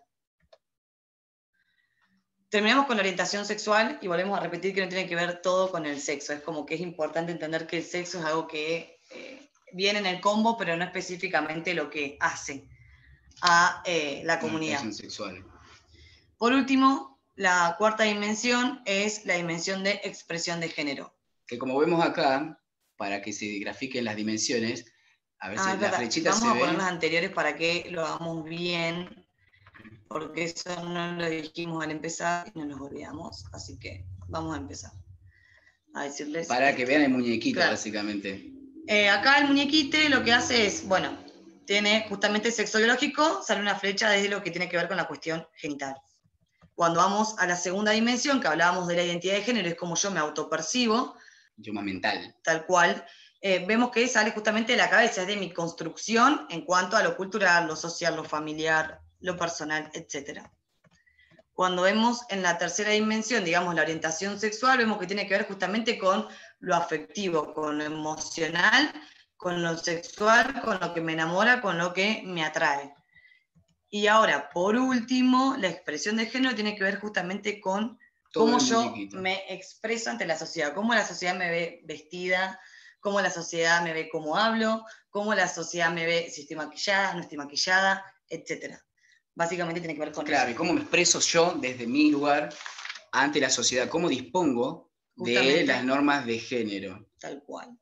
S1: Terminamos con la orientación sexual y volvemos a repetir que no tiene que ver todo con el sexo. Es como que es importante entender que el sexo es algo que viene en el combo, pero no específicamente lo que hace a la comunidad.
S3: Sexual.
S1: Por último, la cuarta dimensión es la dimensión de expresión de género.
S3: Que como vemos acá, para que se grafiquen las dimensiones, a ver si la flechita se ve.
S1: Vamos a poner las anteriores para que lo hagamos bien, porque eso no lo dijimos al empezar y no nos olvidamos. Así que vamos a empezar a decirles.
S3: Para que vean el muñequito, claro. Básicamente.
S1: Acá el muñequite lo que hace es, bueno, tiene justamente sexo biológico, sale una flecha desde lo que tiene que ver con la cuestión genital. Cuando vamos a la segunda dimensión, que hablábamos de la identidad de género, es como yo me autopercibo.
S3: Idioma mental.
S1: Tal cual. Vemos que sale justamente de la cabeza, es de mi construcción en cuanto a lo cultural, lo social, lo familiar, lo personal, etc. Cuando vemos en la tercera dimensión, digamos, la orientación sexual, vemos que tiene que ver justamente con lo afectivo, con lo emocional, con lo sexual, con lo que me enamora, con lo que me atrae. Y ahora, por último, la expresión de género tiene que ver justamente con cómo yo me expreso ante la sociedad, cómo la sociedad me ve vestida, cómo la sociedad me ve cómo hablo, cómo la sociedad me ve si estoy maquillada, no estoy maquillada, etc. Básicamente tiene que ver con eso.
S3: Claro, y cómo me expreso yo desde mi lugar ante la sociedad, cómo dispongo de las normas de género.
S1: Tal cual.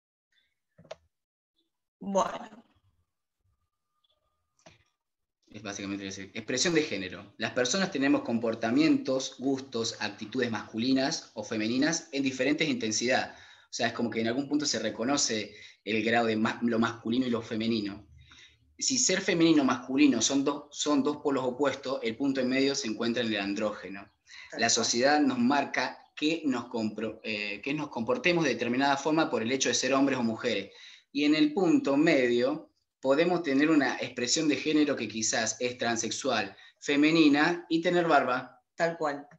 S1: Bueno.
S3: Es básicamente eso. Expresión de género. Las personas tenemos comportamientos, gustos, actitudes masculinas o femeninas en diferentes intensidades. O sea, es como que en algún punto se reconoce el grado de lo masculino y lo femenino. Si ser femenino o masculino son dos polos opuestos, el punto en medio se encuentra en el andrógeno. La sociedad nos marca que nos comportemos de determinada forma por el hecho de ser hombres o mujeres. Y en el punto medio podemos tener una expresión de género que quizás es transexual, femenina y tener barba.
S1: Tal cual.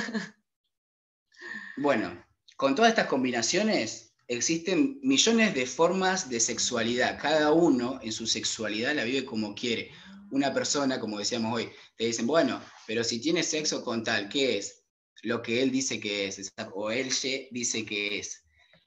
S3: Bueno, con todas estas combinaciones existen millones de formas de sexualidad. Cada uno en su sexualidad la vive como quiere. Una persona, como decíamos hoy, te dicen, bueno, pero si tiene sexo con tal, ¿qué es? Lo que él dice que es, o él dice que es.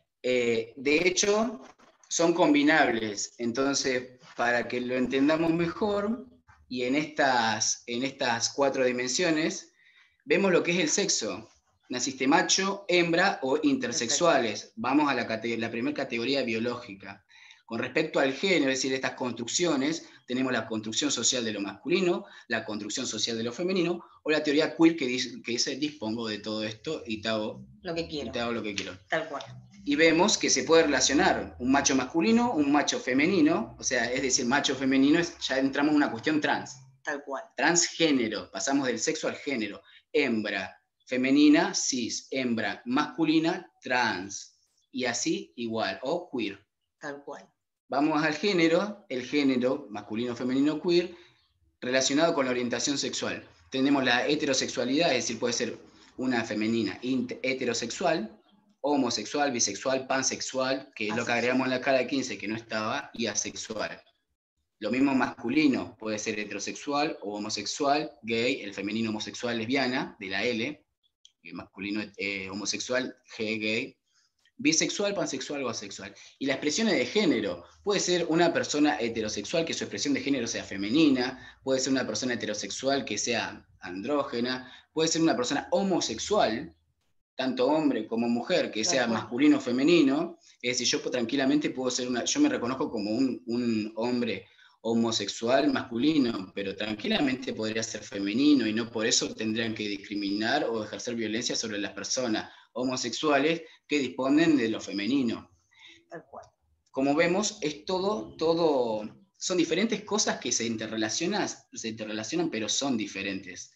S3: De hecho, son combinables. Entonces, para que lo entendamos mejor, y en estas 4 dimensiones, vemos lo que es el sexo. Naciste macho, hembra o intersexuales. Vamos a la primera categoría biológica. Con respecto al género, es decir, estas construcciones, tenemos la construcción social de lo masculino, la construcción social de lo femenino, o la teoría queer que dice dispongo de todo esto y te hago
S1: lo que quiero.
S3: Y te hago lo que quiero.
S1: Tal cual.
S3: Y vemos que se puede relacionar un macho masculino, un macho femenino, o sea, es decir, macho femenino, ya entramos en una cuestión trans.
S1: Tal cual.
S3: Transgénero, pasamos del sexo al género. Hembra, femenina, cis, hembra, masculina, trans. Y así igual, o queer.
S1: Tal cual.
S3: Vamos al género, el género masculino, femenino, queer, relacionado con la orientación sexual. Tenemos la heterosexualidad, es decir, puede ser una femenina heterosexual, homosexual, bisexual, pansexual, que es lo que agregamos en la escala de 15 que no estaba, y asexual. Lo mismo masculino, puede ser heterosexual o homosexual, gay, el femenino homosexual, lesbiana, de la L, el masculino homosexual, G, gay, bisexual, pansexual o asexual. Y las expresiones de género, puede ser una persona heterosexual que su expresión de género sea femenina, puede ser una persona heterosexual que sea andrógena, puede ser una persona homosexual, tanto hombre como mujer, que sea masculino o femenino. Es decir, yo tranquilamente puedo ser yo me reconozco como un hombre homosexual masculino, pero tranquilamente podría ser femenino y no por eso tendrían que discriminar o ejercer violencia sobre las personas homosexuales que disponen de lo femenino.
S1: Tal cual.
S3: Como vemos, es todo, son diferentes cosas que se interrelacionan, pero son diferentes.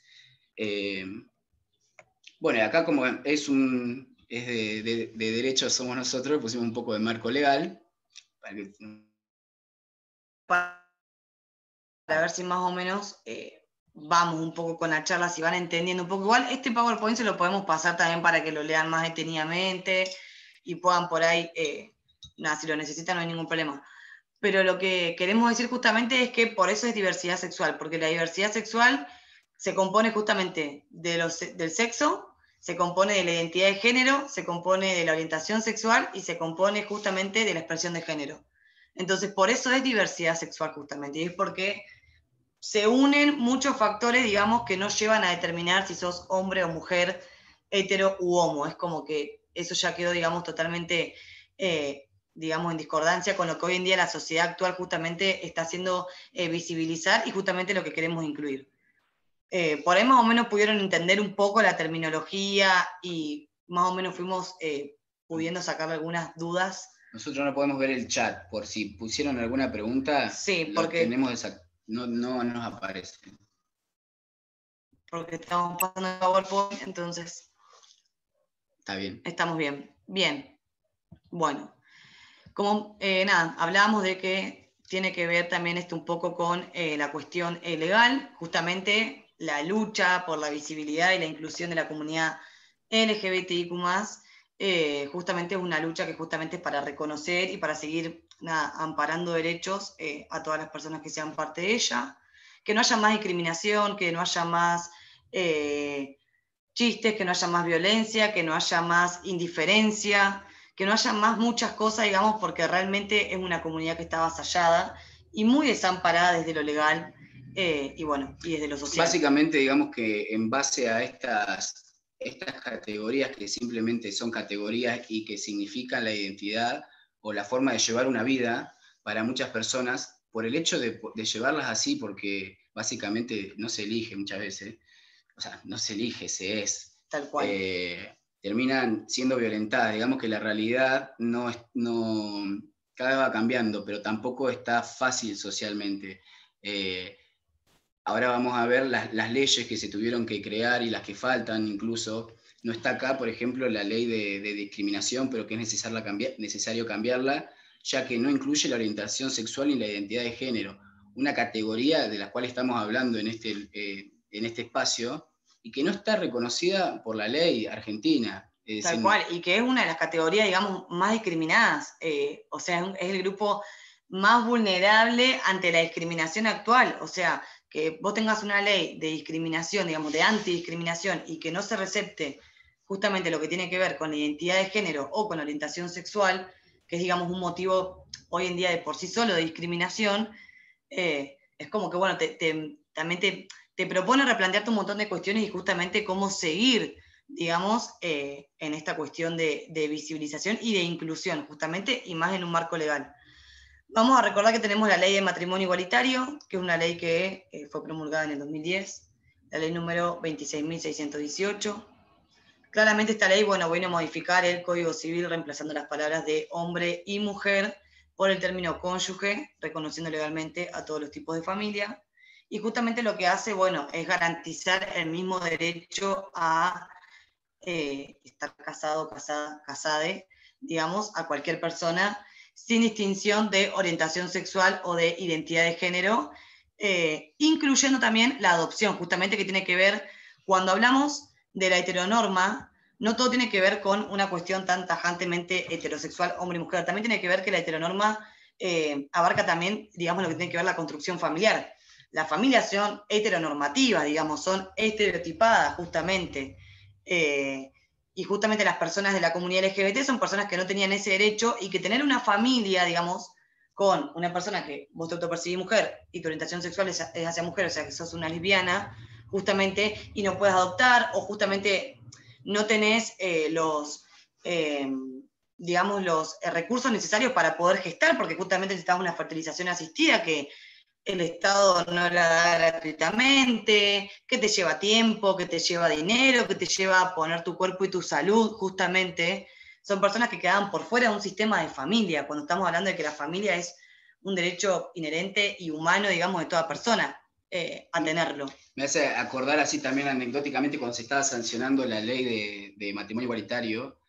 S3: Bueno, acá como es de derecho somos nosotros, pusimos un poco de marco legal.
S1: Para ver si más o menos vamos un poco con la charla, si van entendiendo un poco. Igual este PowerPoint se lo podemos pasar también para que lo lean más detenidamente y puedan por ahí, si lo necesitan no hay ningún problema. Pero lo que queremos decir justamente es que por eso es diversidad sexual, porque la diversidad sexual se compone justamente del sexo, se compone de la identidad de género, se compone de la orientación sexual y se compone justamente de la expresión de género. Entonces, por eso es diversidad sexual justamente, y es porque se unen muchos factores, digamos, que no llevan a determinar si sos hombre o mujer, hetero u homo. Es como que eso ya quedó, digamos, totalmente, digamos, en discordancia con lo que hoy en día la sociedad actual justamente está haciendo visibilizar y justamente lo que queremos incluir. Por ahí más o menos pudieron entender un poco la terminología y más o menos fuimos pudiendo sacar algunas dudas.
S3: Nosotros no podemos ver el chat, por si pusieron alguna pregunta,
S1: sí, porque
S3: no nos aparece.
S1: Porque estamos pasando el PowerPoint, entonces
S3: está bien.
S1: Estamos bien. Bien. Bueno, como hablábamos de que tiene que ver también un poco con la cuestión legal, justamente la lucha por la visibilidad y la inclusión de la comunidad LGBTIQ+, justamente es una lucha que justamente es para reconocer y para seguir amparando derechos a todas las personas que sean parte de ella, que no haya más discriminación, que no haya más chistes, que no haya más violencia, que no haya más indiferencia, que no haya más muchas cosas, digamos, porque realmente es una comunidad que está avasallada y muy desamparada desde lo legal y bueno, y desde lo social.
S3: Básicamente, digamos que en base a estas categorías que simplemente son categorías y que significan la identidad o la forma de llevar una vida para muchas personas, por el hecho de llevarlas así, porque básicamente no se elige muchas veces, o sea, no se elige, se es.
S1: Tal cual.
S3: Terminan siendo violentadas. Digamos que la realidad cada vez va cambiando, pero tampoco está fácil socialmente. Ahora vamos a ver las leyes que se tuvieron que crear y las que faltan incluso. No está acá, por ejemplo, la ley de discriminación, pero que es necesario cambiarla, ya que no incluye la orientación sexual ni la identidad de género, una categoría de la cual estamos hablando en este espacio, y que no está reconocida por la ley argentina.
S1: Tal cual, y que es una de las categorías, digamos, más discriminadas. O sea, es el grupo más vulnerable ante la discriminación actual. O sea, que vos tengas una ley de discriminación, digamos, de antidiscriminación, y que no se recepte justamente lo que tiene que ver con la identidad de género o con la orientación sexual, que es, digamos, un motivo hoy en día de por sí solo de discriminación, es como que, bueno, también te propone replantearte un montón de cuestiones y justamente cómo seguir, digamos, en esta cuestión de visibilización y de inclusión, justamente, y más en un marco legal. Vamos a recordar que tenemos la ley de matrimonio igualitario, que es una ley que fue promulgada en el 2010, la ley número 26.618. Claramente esta ley, bueno, viene a modificar el Código Civil reemplazando las palabras de hombre y mujer por el término cónyuge, reconociendo legalmente a todos los tipos de familia. Y justamente lo que hace, bueno, es garantizar el mismo derecho a estar casado, casade, digamos, a cualquier persona, sin distinción de orientación sexual o de identidad de género, incluyendo también la adopción, justamente, que tiene que ver, cuando hablamos de la heteronorma, no todo tiene que ver con una cuestión tan tajantemente heterosexual, hombre y mujer, también tiene que ver que la heteronorma abarca también, digamos, lo que tiene que ver la construcción familiar. Las familias son heteronormativas, digamos, son estereotipadas justamente. Y justamente las personas de la comunidad LGBT son personas que no tenían ese derecho, y que tener una familia, digamos, con una persona que vos te autopercibís mujer y tu orientación sexual es hacia mujer, o sea que sos una lesbiana, justamente, y no puedes adoptar, o justamente no tenés digamos, los recursos necesarios para poder gestar, porque justamente necesitas una fertilización asistida que el Estado no la da gratuitamente, que te lleva tiempo, que te lleva dinero, que te lleva a poner tu cuerpo y tu salud, justamente. Son personas que quedan por fuera de un sistema de familia, cuando estamos hablando de que la familia es un derecho inherente y humano, digamos, de toda persona, a tenerlo.
S3: Me hace acordar así también anecdóticamente cuando se estaba sancionando la ley de matrimonio igualitario,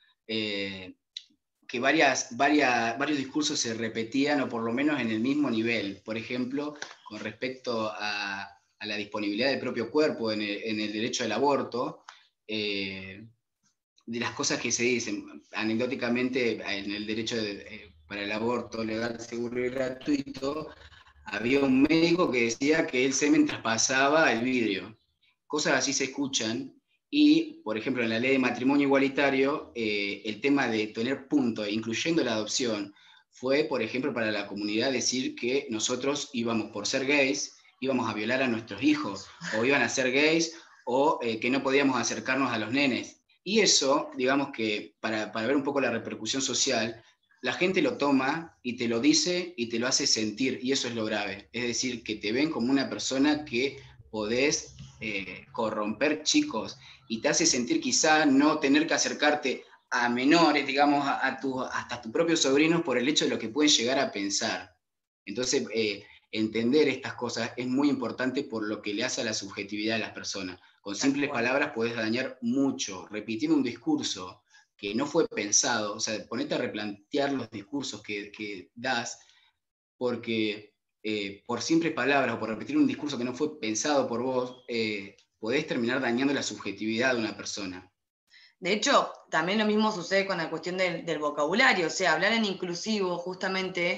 S3: que varios discursos se repetían, o por lo menos en el mismo nivel. Por ejemplo, con respecto a la disponibilidad del propio cuerpo en el derecho al aborto, de las cosas que se dicen anecdóticamente en el derecho para el aborto legal, seguro y gratuito, había un médico que decía que el semen traspasaba el vidrio. Cosas así se escuchan. Y, por ejemplo, en la ley de matrimonio igualitario, el tema de tener puntos, incluyendo la adopción, fue, por ejemplo, para la comunidad decir que nosotros íbamos, por ser gays, íbamos a violar a nuestros hijos, o iban a ser gays, o que no podíamos acercarnos a los nenes. Y eso, digamos que, para ver un poco la repercusión social, la gente lo toma y te lo dice y te lo hace sentir, y eso es lo grave. Es decir, que te ven como una persona que podés corromper chicos, y te hace sentir quizá no tener que acercarte a menores, digamos, hasta tus propios sobrinos, por el hecho de lo que pueden llegar a pensar. Entonces, entender estas cosas es muy importante por lo que le hace a la subjetividad de las personas. Con simples palabras podés dañar mucho, repitiendo un discurso que no fue pensado, o sea, ponete a replantear los discursos que das, porque por simples palabras o por repetir un discurso que no fue pensado por vos, podés terminar dañando la subjetividad de una persona.
S1: De hecho, también lo mismo sucede con la cuestión del vocabulario, o sea, hablar en inclusivo justamente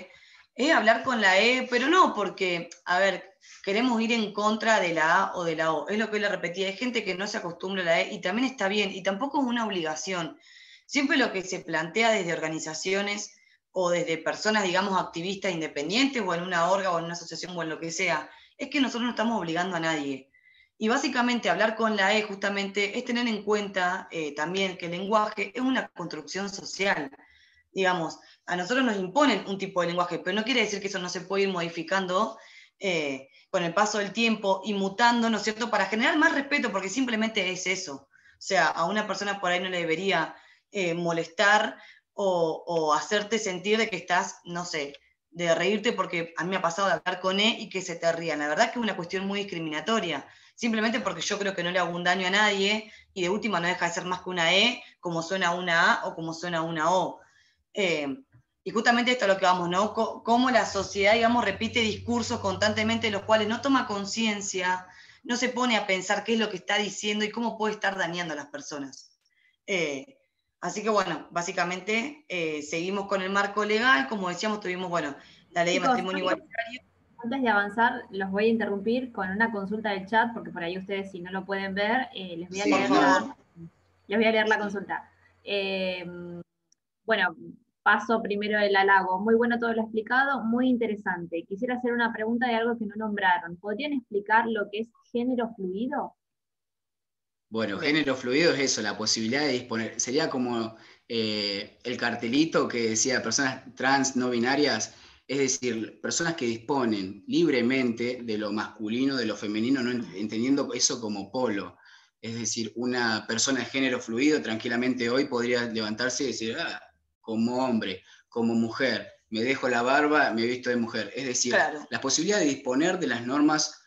S1: hablar con la E, pero no porque, a ver, queremos ir en contra de la A o de la O. Es lo que le repetía, hay gente que no se acostumbra a la E y también está bien, y tampoco es una obligación. Siempre lo que se plantea desde organizaciones o desde personas, digamos, activistas independientes o en una orga o en una asociación o en lo que sea, es que nosotros no estamos obligando a nadie. Y básicamente hablar con la E justamente es tener en cuenta también que el lenguaje es una construcción social. Digamos, a nosotros nos imponen un tipo de lenguaje, pero no quiere decir que eso no se puede ir modificando con el paso del tiempo y mutando, ¿no es cierto?, para generar más respeto, porque simplemente es eso. O sea, a una persona por ahí no le debería molestar o hacerte sentir de que estás, no sé, de reírte, porque a mí me ha pasado de hablar con E y que se te rían. La verdad es que es una cuestión muy discriminatoria, simplemente porque yo creo que no le hago un daño a nadie y de última no deja de ser más que una E, como suena una A o como suena una O. Y justamente esto es lo que vamos, ¿no? Cómo la sociedad, digamos, repite discursos constantemente, los cuales no toma conciencia, no se pone a pensar qué es lo que está diciendo y cómo puede estar dañando a las personas. Así que bueno, básicamente seguimos con el marco legal, como decíamos, tuvimos, bueno, la ley de matrimonio igualitario.
S2: Antes de avanzar, los voy a interrumpir con una consulta del chat, porque por ahí ustedes, si no lo pueden ver, les voy a leer la consulta. Bueno, paso primero el halago. Muy bueno todo lo explicado, muy interesante. Quisiera hacer una pregunta de algo que no nombraron. ¿Podrían explicar lo que es género fluido?
S3: Bueno, género fluido es eso, la posibilidad de disponer. Sería como el cartelito que decía personas trans no binarias, es decir, personas que disponen libremente de lo masculino, de lo femenino, no entendiendo eso como polo. Es decir, una persona de género fluido tranquilamente hoy podría levantarse y decir, como hombre, como mujer, me dejo la barba, me visto de mujer. Es decir,
S1: claro,
S3: la posibilidad de disponer de las normas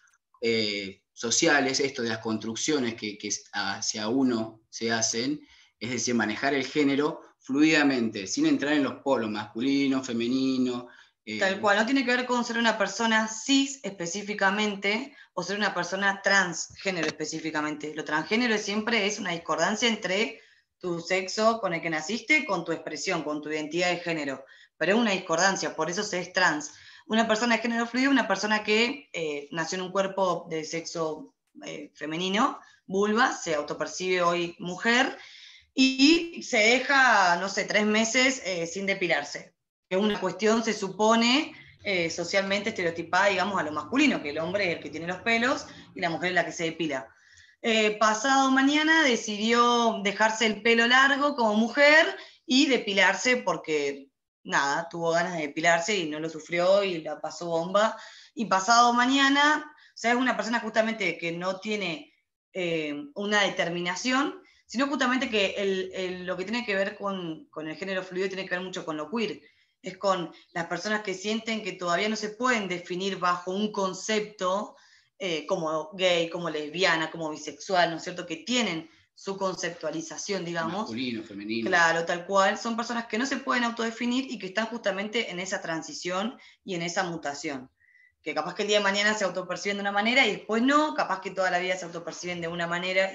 S3: sociales, esto de las construcciones que hacia uno se hacen, es decir, manejar el género fluidamente, sin entrar en los polos masculino, femenino.
S1: Tal cual, no tiene que ver con ser una persona cis específicamente o ser una persona transgénero específicamente. Lo transgénero siempre es una discordancia entre tu sexo con el que naciste, con tu expresión, con tu identidad de género. Pero es una discordancia, por eso se es trans. Una persona de género fluido es una persona que nació en un cuerpo de sexo femenino, vulva, se autopercibe hoy mujer y se deja, no sé, 3 meses sin depilarse. Es una cuestión, se supone, socialmente estereotipada, digamos, a lo masculino, que el hombre es el que tiene los pelos y la mujer es la que se depila. Pasado mañana decidió dejarse el pelo largo como mujer y depilarse porque, nada, tuvo ganas de depilarse y no lo sufrió y la pasó bomba. Y pasado mañana, o sea, es una persona justamente que no tiene una determinación, sino justamente que lo que tiene que ver con el género fluido tiene que ver mucho con lo queer. Es con las personas que sienten que todavía no se pueden definir bajo un concepto como gay, como lesbiana, como bisexual, ¿no es cierto? Que tienen su conceptualización, digamos.
S3: Masculino, femenino.
S1: Claro, tal cual. Son personas que no se pueden autodefinir y que están justamente en esa transición y en esa mutación. Que capaz que el día de mañana se autoperciben de una manera y después no, capaz que toda la vida se autoperciben de una manera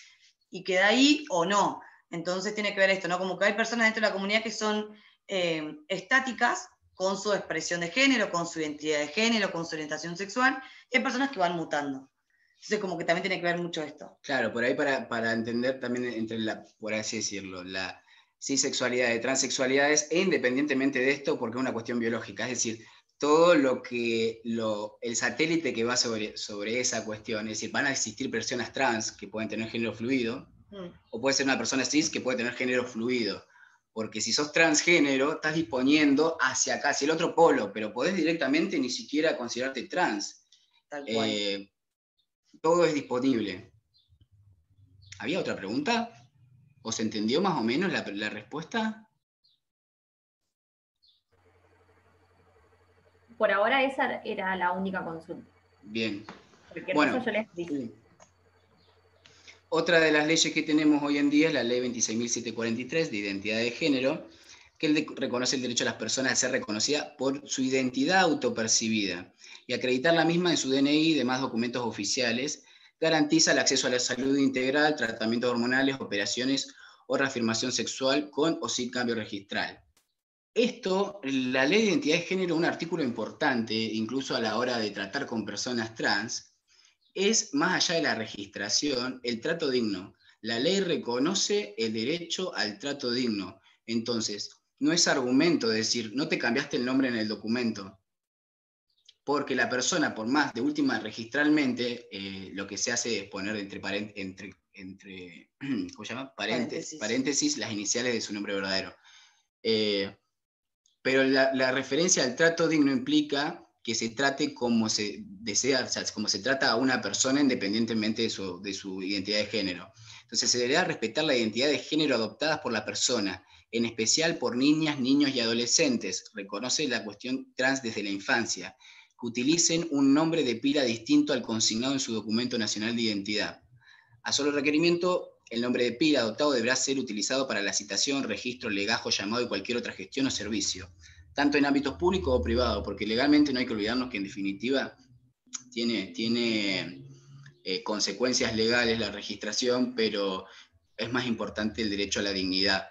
S1: y queda ahí o no. Entonces tiene que ver esto, ¿no? Como que hay personas dentro de la comunidad que son estáticas con su expresión de género, con su identidad de género, con su orientación sexual, y hay personas que van mutando. Entonces como que también tiene que ver mucho esto.
S3: Claro, por ahí para entender también entre por así decirlo, la cisexualidad y transexualidades, e independientemente de esto, porque es una cuestión biológica, es decir, todo lo que el satélite que va sobre esa cuestión, es decir, van a existir personas trans que pueden tener género fluido, o puede ser una persona cis que puede tener género fluido, porque si sos transgénero, estás disponiendo hacia acá, hacia el otro polo, pero podés directamente ni siquiera considerarte trans.
S1: Tal cual.
S3: Todo es disponible. ¿Había otra pregunta? ¿O se entendió más o menos la respuesta?
S2: Por ahora esa era la única consulta.
S3: Bien.
S2: Cualquier cosa yo les digo.
S3: Otra de las leyes que tenemos hoy en día es la ley 26.743 de identidad de género, que reconoce el derecho a las personas a ser reconocidas por su identidad autopercibida y acreditar la misma en su DNI y demás documentos oficiales. Garantiza el acceso a la salud integral, tratamientos hormonales, operaciones o reafirmación sexual con o sin cambio registral. Esto, la ley de identidad de género, un artículo importante, incluso a la hora de tratar con personas trans, es, más allá de la registración, el trato digno. La ley reconoce el derecho al trato digno. Entonces, no es argumento decir, no te cambiaste el nombre en el documento, porque la persona, por más de última registralmente, lo que se hace es poner entre ¿cómo se llama? Paréntesis las iniciales de su nombre verdadero. Pero la referencia al trato digno implica que se trate como se desea, o sea, como se trata a una persona independientemente de su identidad de género. Entonces se deberá respetar la identidad de género adoptada por la persona, en especial por niñas, niños y adolescentes. Reconoce la cuestión trans desde la infancia, que utilicen un nombre de pila distinto al consignado en su documento nacional de identidad. A solo requerimiento, el nombre de pila adoptado deberá ser utilizado para la citación, registro, legajo, llamado y cualquier otra gestión o servicio, tanto en ámbitos públicos o privados, porque legalmente no hay que olvidarnos que en definitiva tiene consecuencias legales la registración, pero es más importante el derecho a la dignidad.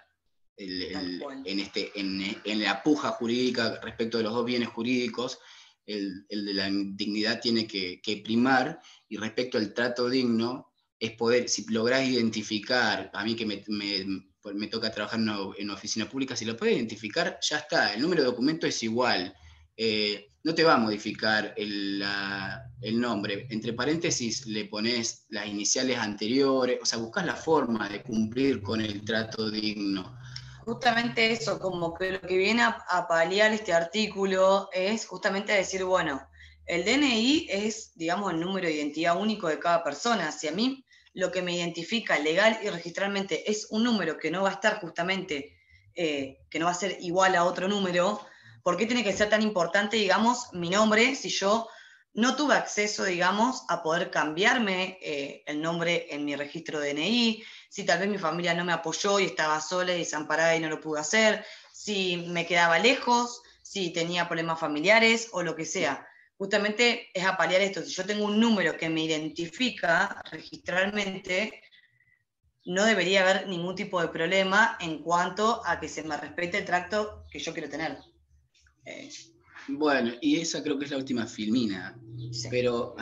S3: En la puja jurídica respecto de los dos bienes jurídicos, el de la dignidad tiene que primar, y respecto al trato digno, es poder, si lográs identificar, a mí que me toca trabajar en una oficina pública, si lo puedes identificar, ya está, el número de documento es igual. No te va a modificar el nombre. Entre paréntesis le pones las iniciales anteriores, o sea, buscas la forma de cumplir con el trato digno.
S1: Justamente eso, como que lo que viene a paliar este artículo es justamente decir, bueno, el DNI es, digamos, el número de identidad único de cada persona. Si a mí lo que me identifica legal y registralmente es un número que no va a estar justamente, que no va a ser igual a otro número, ¿por qué tiene que ser tan importante, digamos, mi nombre si yo no tuve acceso, digamos, a poder cambiarme el nombre en mi registro de DNI? Si tal vez mi familia no me apoyó y estaba sola y desamparada y no lo pude hacer, si me quedaba lejos, si tenía problemas familiares o lo que sea. Justamente es a paliar esto. Si yo tengo un número que me identifica registralmente, no debería haber ningún tipo de problema en cuanto a que se me respete el trato que yo quiero tener.
S3: Bueno, y esa creo que es la última filmina, sí. Pero,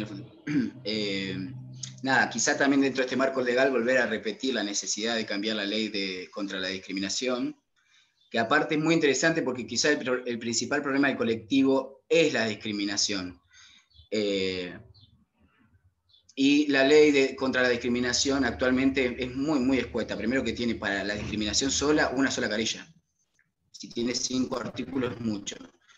S3: nada, quizá también dentro de este marco legal volver a repetir la necesidad de cambiar la ley contra la discriminación, que aparte es muy interesante porque quizá el principal problema del colectivo es la discriminación. Y la ley contra la discriminación actualmente es muy, muy escueta. Primero que tiene para la discriminación sola una sola carilla. Si tiene 5 artículos es mucho.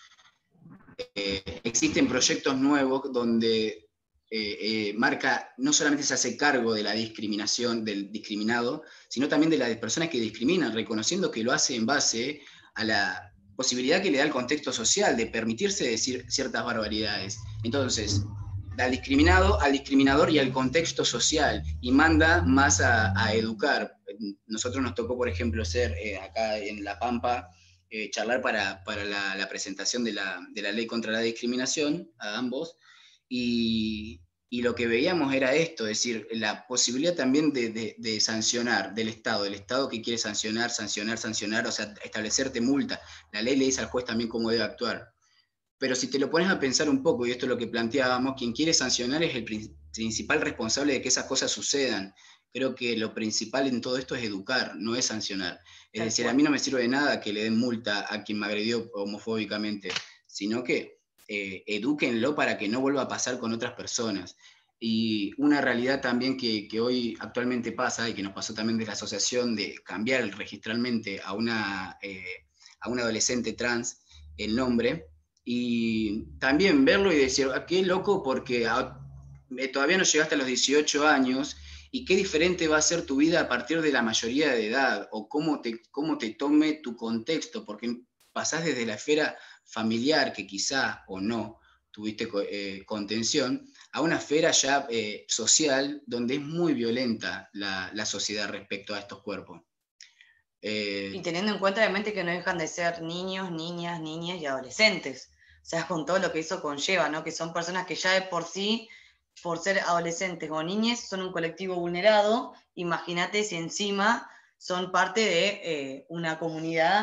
S3: Existen proyectos nuevos donde marca, no solamente se hace cargo de la discriminación del discriminado, sino también de las personas que discriminan, reconociendo que lo hace en base a la posibilidad que le da el contexto social de permitirse decir ciertas barbaridades. Entonces, al discriminado, al discriminador y al contexto social, y manda más a educar. Nosotros nos tocó, por ejemplo, ser acá en La Pampa, charlar para la presentación de la ley contra la discriminación a ambos, y lo que veíamos era esto, es decir, la posibilidad también de sancionar del Estado que quiere sancionar, o sea, establecerte multa. La ley le dice al juez también cómo debe actuar. Pero si te lo pones a pensar un poco, y esto es lo que planteábamos, quien quiere sancionar es el principal responsable de que esas cosas sucedan. Creo que lo principal en todo esto es educar, no es sancionar. Es decir, a mí no me sirve de nada que le den multa a quien me agredió homofóbicamente, sino que edúquenlo para que no vuelva a pasar con otras personas. Y una realidad también que hoy actualmente pasa, y que nos pasó también de la asociación, de cambiar registralmente a una adolescente trans el nombre, y también verlo y decir, qué loco, porque todavía no llegaste a los 18 años, y qué diferente va a ser tu vida a partir de la mayoría de edad, o cómo te tome tu contexto, porque pasás desde la esfera familiar, que quizá o no tuviste contención, a una esfera ya social, donde es muy violenta la sociedad respecto a estos cuerpos.
S1: Y teniendo en cuenta, obviamente, que no dejan de ser niños, niñas y adolescentes. O sea, con todo lo que eso conlleva, ¿no? Que son personas que ya de por sí, por ser adolescentes o niñas, son un colectivo vulnerado. Imagínate si encima son parte de una comunidad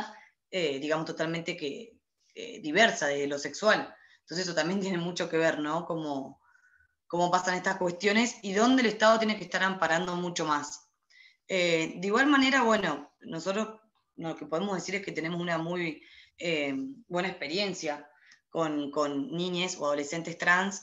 S1: digamos, totalmente diversa de lo sexual. Entonces eso también tiene mucho que ver, ¿no? Cómo pasan estas cuestiones y dónde el Estado tiene que estar amparando mucho más. De igual manera, bueno, nosotros lo que podemos decir es que tenemos una muy buena experiencia con niñas o adolescentes trans.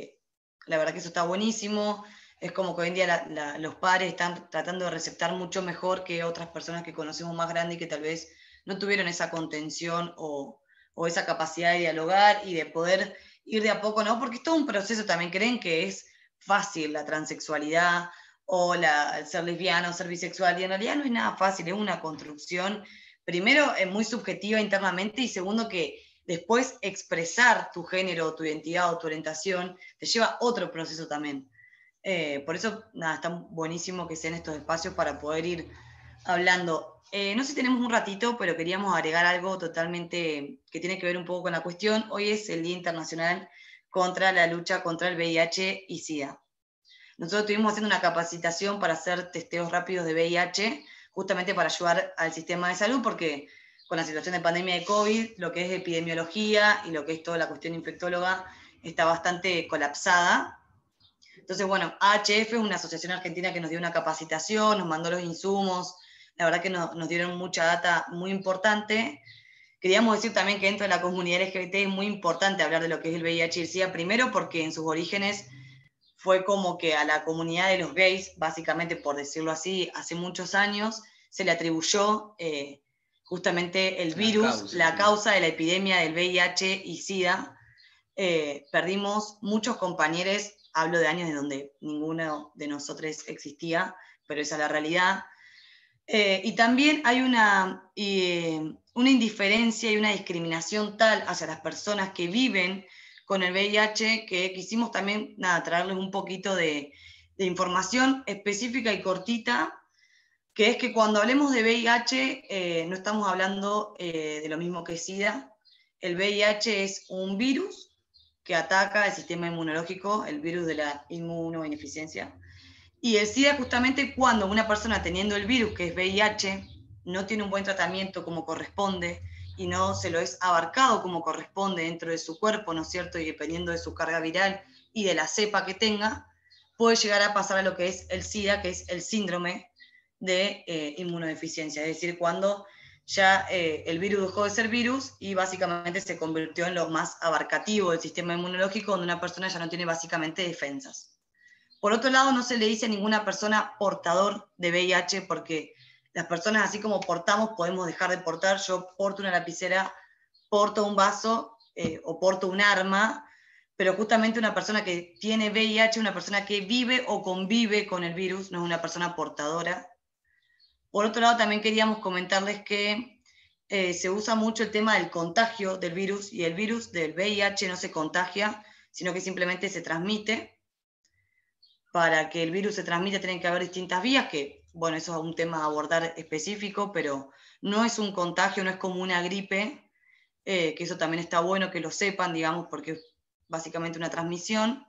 S1: La verdad que eso está buenísimo. Es como que hoy en día los padres están tratando de receptar mucho mejor que otras personas que conocemos más grandes y que tal vez no tuvieron esa contención o esa capacidad de dialogar y de poder ir de a poco, ¿no? Porque es todo un proceso también. Creen que es fácil la transexualidad o el ser lesbiana o ser bisexual, y en realidad no es nada fácil, es una construcción, primero, muy subjetiva internamente, y segundo, que después expresar tu género, tu identidad o tu orientación te lleva otro proceso también. Por eso, nada, está buenísimo que sean estos espacios para poder ir hablando. No sé si tenemos un ratito, pero queríamos agregar algo totalmente que tiene que ver un poco con la cuestión. Hoy es el Día Internacional contra la lucha contra el VIH y SIDA. Nosotros estuvimos haciendo una capacitación para hacer testeos rápidos de VIH, justamente para ayudar al sistema de salud, porque con la situación de pandemia de COVID, lo que es epidemiología y lo que es toda la cuestión infectóloga está bastante colapsada. Entonces, bueno, AHF es una asociación argentina que nos dio una capacitación, nos mandó los insumos, la verdad que nos dieron mucha data muy importante. Queríamos decir también que dentro de la comunidad LGBT es muy importante hablar de lo que es el VIH y el SIDA, primero porque en sus orígenes fue como que a la comunidad de los gays, básicamente por decirlo así, hace muchos años, se le atribuyó justamente el virus, la causa de la epidemia del VIH y SIDA. Perdimos muchos compañeros, hablo de años de donde ninguno de nosotros existía, pero esa es la realidad. Y también hay una indiferencia y una discriminación tal hacia las personas que viven con el VIH que quisimos también, nada, traerles un poquito de información específica y cortita, que es que cuando hablemos de VIH no estamos hablando de lo mismo que SIDA. El VIH es un virus que ataca el sistema inmunológico, el virus de la inmunodeficiencia. Y el SIDA justamente cuando una persona teniendo el virus, que es VIH, no tiene un buen tratamiento como corresponde y no se lo es abarcado como corresponde dentro de su cuerpo, ¿no es cierto? Y dependiendo de su carga viral y de la cepa que tenga, puede llegar a pasar a lo que es el SIDA, que es el síndrome de inmunodeficiencia. Es decir, cuando ya el virus dejó de ser virus y básicamente se convirtió en lo más abarcativo del sistema inmunológico, donde una persona ya no tiene básicamente defensas. Por otro lado, no se le dice a ninguna persona portador de VIH, porque las personas, así como portamos, podemos dejar de portar. Yo porto una lapicera, porto un vaso o porto un arma, pero justamente una persona que tiene VIH, una persona que vive o convive con el virus, no es una persona portadora. Por otro lado, también queríamos comentarles que se usa mucho el tema del contagio del virus, y el virus del VIH no se contagia, sino que simplemente se transmite. Para que el virus se transmita tienen que haber distintas vías, que, bueno, eso es un tema a abordar específico, pero no es un contagio, no es como una gripe, que eso también está bueno que lo sepan, digamos, porque es básicamente una transmisión.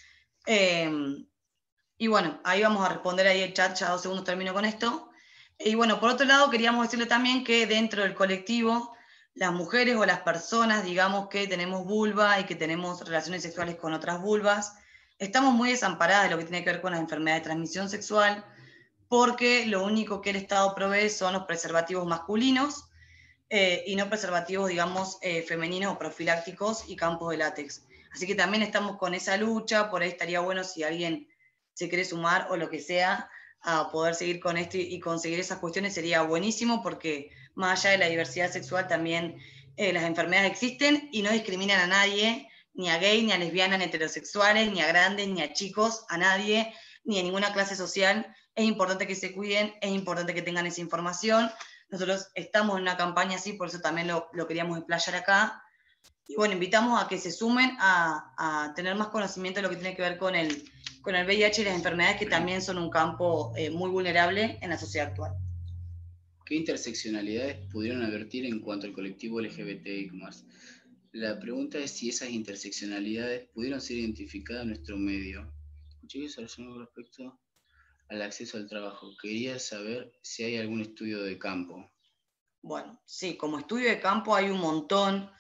S1: Y bueno, ahí vamos a responder ahí el chat, ya 2 segundos termino con esto. Y bueno, por otro lado, queríamos decirle también que dentro del colectivo, las mujeres o las personas, digamos, que tenemos vulva y que tenemos relaciones sexuales con otras vulvas, estamos muy desamparadas de lo que tiene que ver con las enfermedades de transmisión sexual, porque lo único que el Estado provee son los preservativos masculinos y no preservativos, digamos, femeninos o profilácticos y campos de látex. Así que también estamos con esa lucha, por ahí estaría bueno si alguien se quiere sumar o lo que sea a poder seguir con esto y conseguir esas cuestiones, sería buenísimo, porque más allá de la diversidad sexual también las enfermedades existen y no discriminan a nadie, ni a gay, ni a lesbianas, ni a heterosexuales, ni a grandes, ni a chicos, a nadie, ni a ninguna clase social. Es importante que se cuiden, es importante que tengan esa información. Nosotros estamos en una campaña así, por eso también lo queríamos explayar acá. Y bueno, invitamos a que se sumen a tener más conocimiento de lo que tiene que ver con el VIH y las enfermedades, que también son un campo muy vulnerable en la sociedad actual.
S3: ¿Qué interseccionalidades pudieron advertir en cuanto al colectivo LGBTI+? La pregunta es si esas interseccionalidades pudieron ser identificadas en nuestro medio. Escuché que se relacionó con respecto al acceso al trabajo. Quería saber si hay algún estudio de campo.
S1: Bueno, sí, como estudio de campo hay un montón.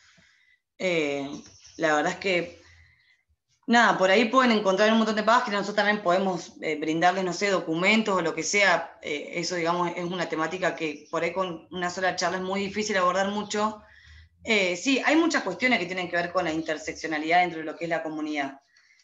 S1: La verdad es que, nada, por ahí pueden encontrar un montón de páginas, nosotros también podemos brindarles, no sé, documentos o lo que sea. Eso, digamos, es una temática que por ahí con una sola charla es muy difícil abordar mucho. Sí, hay muchas cuestiones que tienen que ver con la interseccionalidad dentro de lo que es la comunidad.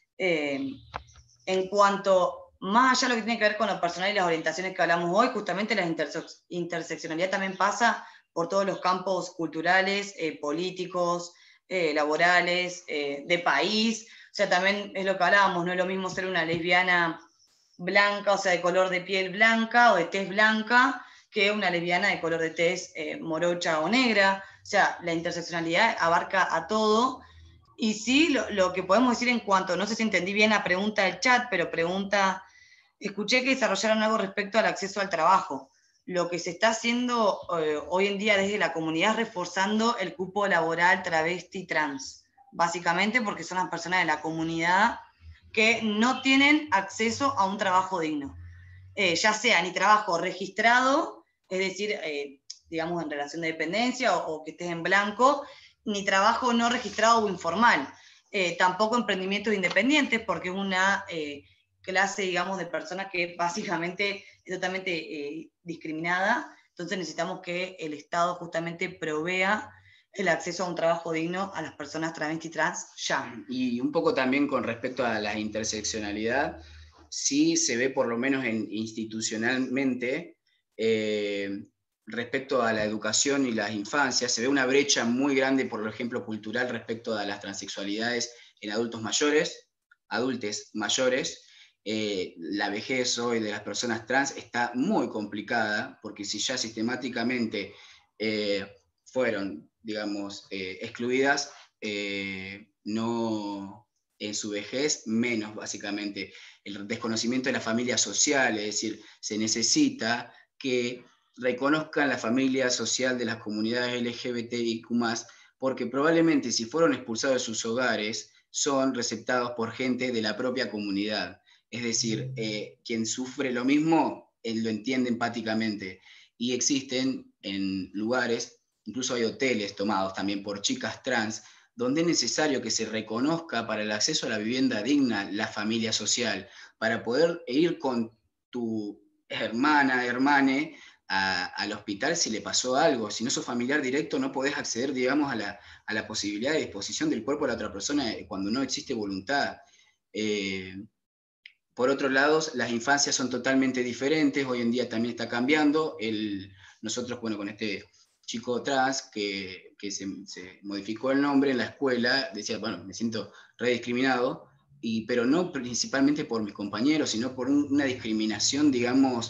S1: En cuanto más allá de lo que tiene que ver con lo personal y las orientaciones que hablamos hoy, justamente la interseccionalidad también pasa por todos los campos culturales, políticos, laborales, de país. O sea, también es lo que hablábamos, no es lo mismo ser una lesbiana blanca, o sea, de color de piel blanca o de tez blanca, que una lesbiana de color de tez morocha o negra. O sea, la interseccionalidad abarca a todo. Y sí, lo que podemos decir en cuanto, no sé si entendí bien la pregunta del chat, pero escuché que desarrollaron algo respecto al acceso al trabajo. Lo que se está haciendo hoy en día desde la comunidad es reforzando el cupo laboral travesti trans, básicamente porque son las personas de la comunidad que no tienen acceso a un trabajo digno, ya sea ni trabajo registrado, es decir, digamos en relación de dependencia o que estés en blanco, ni trabajo no registrado o informal, tampoco emprendimientos independientes, porque es una clase, digamos, de personas que básicamente es totalmente discriminada. Entonces necesitamos que el Estado justamente provea el acceso a un trabajo digno a las personas travesti trans ya.
S3: Y un poco también con respecto a la interseccionalidad, sí se ve por lo menos institucionalmente, respecto a la educación y las infancias, se ve una brecha muy grande, por ejemplo, cultural respecto a las transexualidades en adultos mayores, adultos mayores. La vejez hoy de las personas trans está muy complicada, porque si ya sistemáticamente fueron, digamos, excluidas, no en su vejez, menos básicamente. El desconocimiento de la familia social, es decir, se necesita que reconozcan la familia social de las comunidades LGBTIQ+, porque probablemente si fueron expulsados de sus hogares, son receptados por gente de la propia comunidad. Es decir, quien sufre lo mismo, él lo entiende empáticamente. Y existen en lugares, incluso hay hoteles tomados también por chicas trans, donde es necesario que se reconozca para el acceso a la vivienda digna la familia social, para poder ir con tu hermane, al hospital si le pasó algo. Si no sos familiar directo, no podés acceder, digamos, a la posibilidad de disposición del cuerpo de la otra persona cuando no existe voluntad. Por otro lado, las infancias son totalmente diferentes, hoy en día también está cambiando. Nosotros, bueno, con este chico trans que se modificó el nombre en la escuela, decía, bueno, me siento rediscriminado, pero no principalmente por mis compañeros, sino por una discriminación, digamos,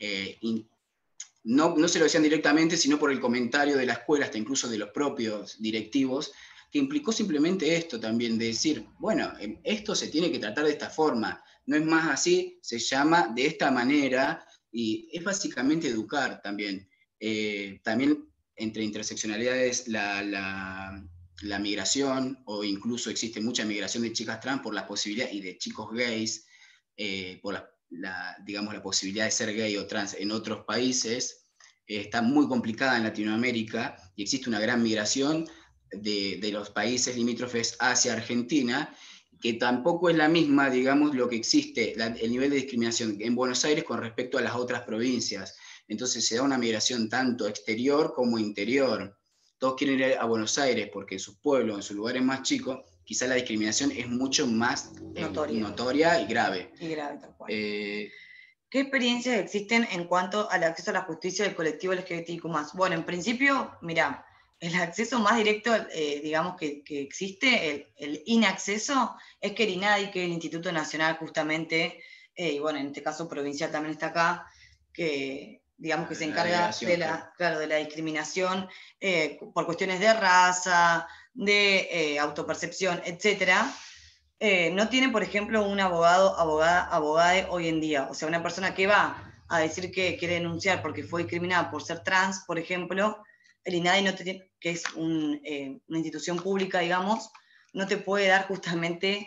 S3: no se lo decían directamente, sino por el comentario de la escuela, hasta incluso de los propios directivos, que implicó simplemente esto también, de decir, bueno, esto se tiene que tratar de esta forma, no es más así, se llama de esta manera, y es básicamente educar también. También entre interseccionalidades la migración, o incluso existe mucha migración de chicas trans por la posibilidad, y de chicos gays, por digamos, la posibilidad de ser gay o trans en otros países, está muy complicada en Latinoamérica y existe una gran migración de los países limítrofes hacia Argentina, que tampoco es la misma, digamos, lo que existe, el nivel de discriminación en Buenos Aires con respecto a las otras provincias. Entonces se da una migración tanto exterior como interior. Todos quieren ir a Buenos Aires porque en sus pueblos, en sus lugares más chicos, quizá la discriminación es mucho más notoria y grave.
S1: Y grave, tal cual. ¿Qué experiencias existen en cuanto al acceso a la justicia del colectivo LGBTIQ+? Bueno, en principio, mirá, el acceso más directo, digamos, que existe, el inacceso, es que el INADI, que es el Instituto Nacional justamente, y bueno, en este caso provincial también está acá, que digamos que se encarga de la discriminación por cuestiones de raza, de autopercepción, etcétera. No tiene, por ejemplo, un abogado, abogada hoy en día. O sea, una persona que va a decir que quiere denunciar porque fue discriminada por ser trans, por ejemplo, el INADI, no te, que es una institución pública, digamos, no te puede dar justamente,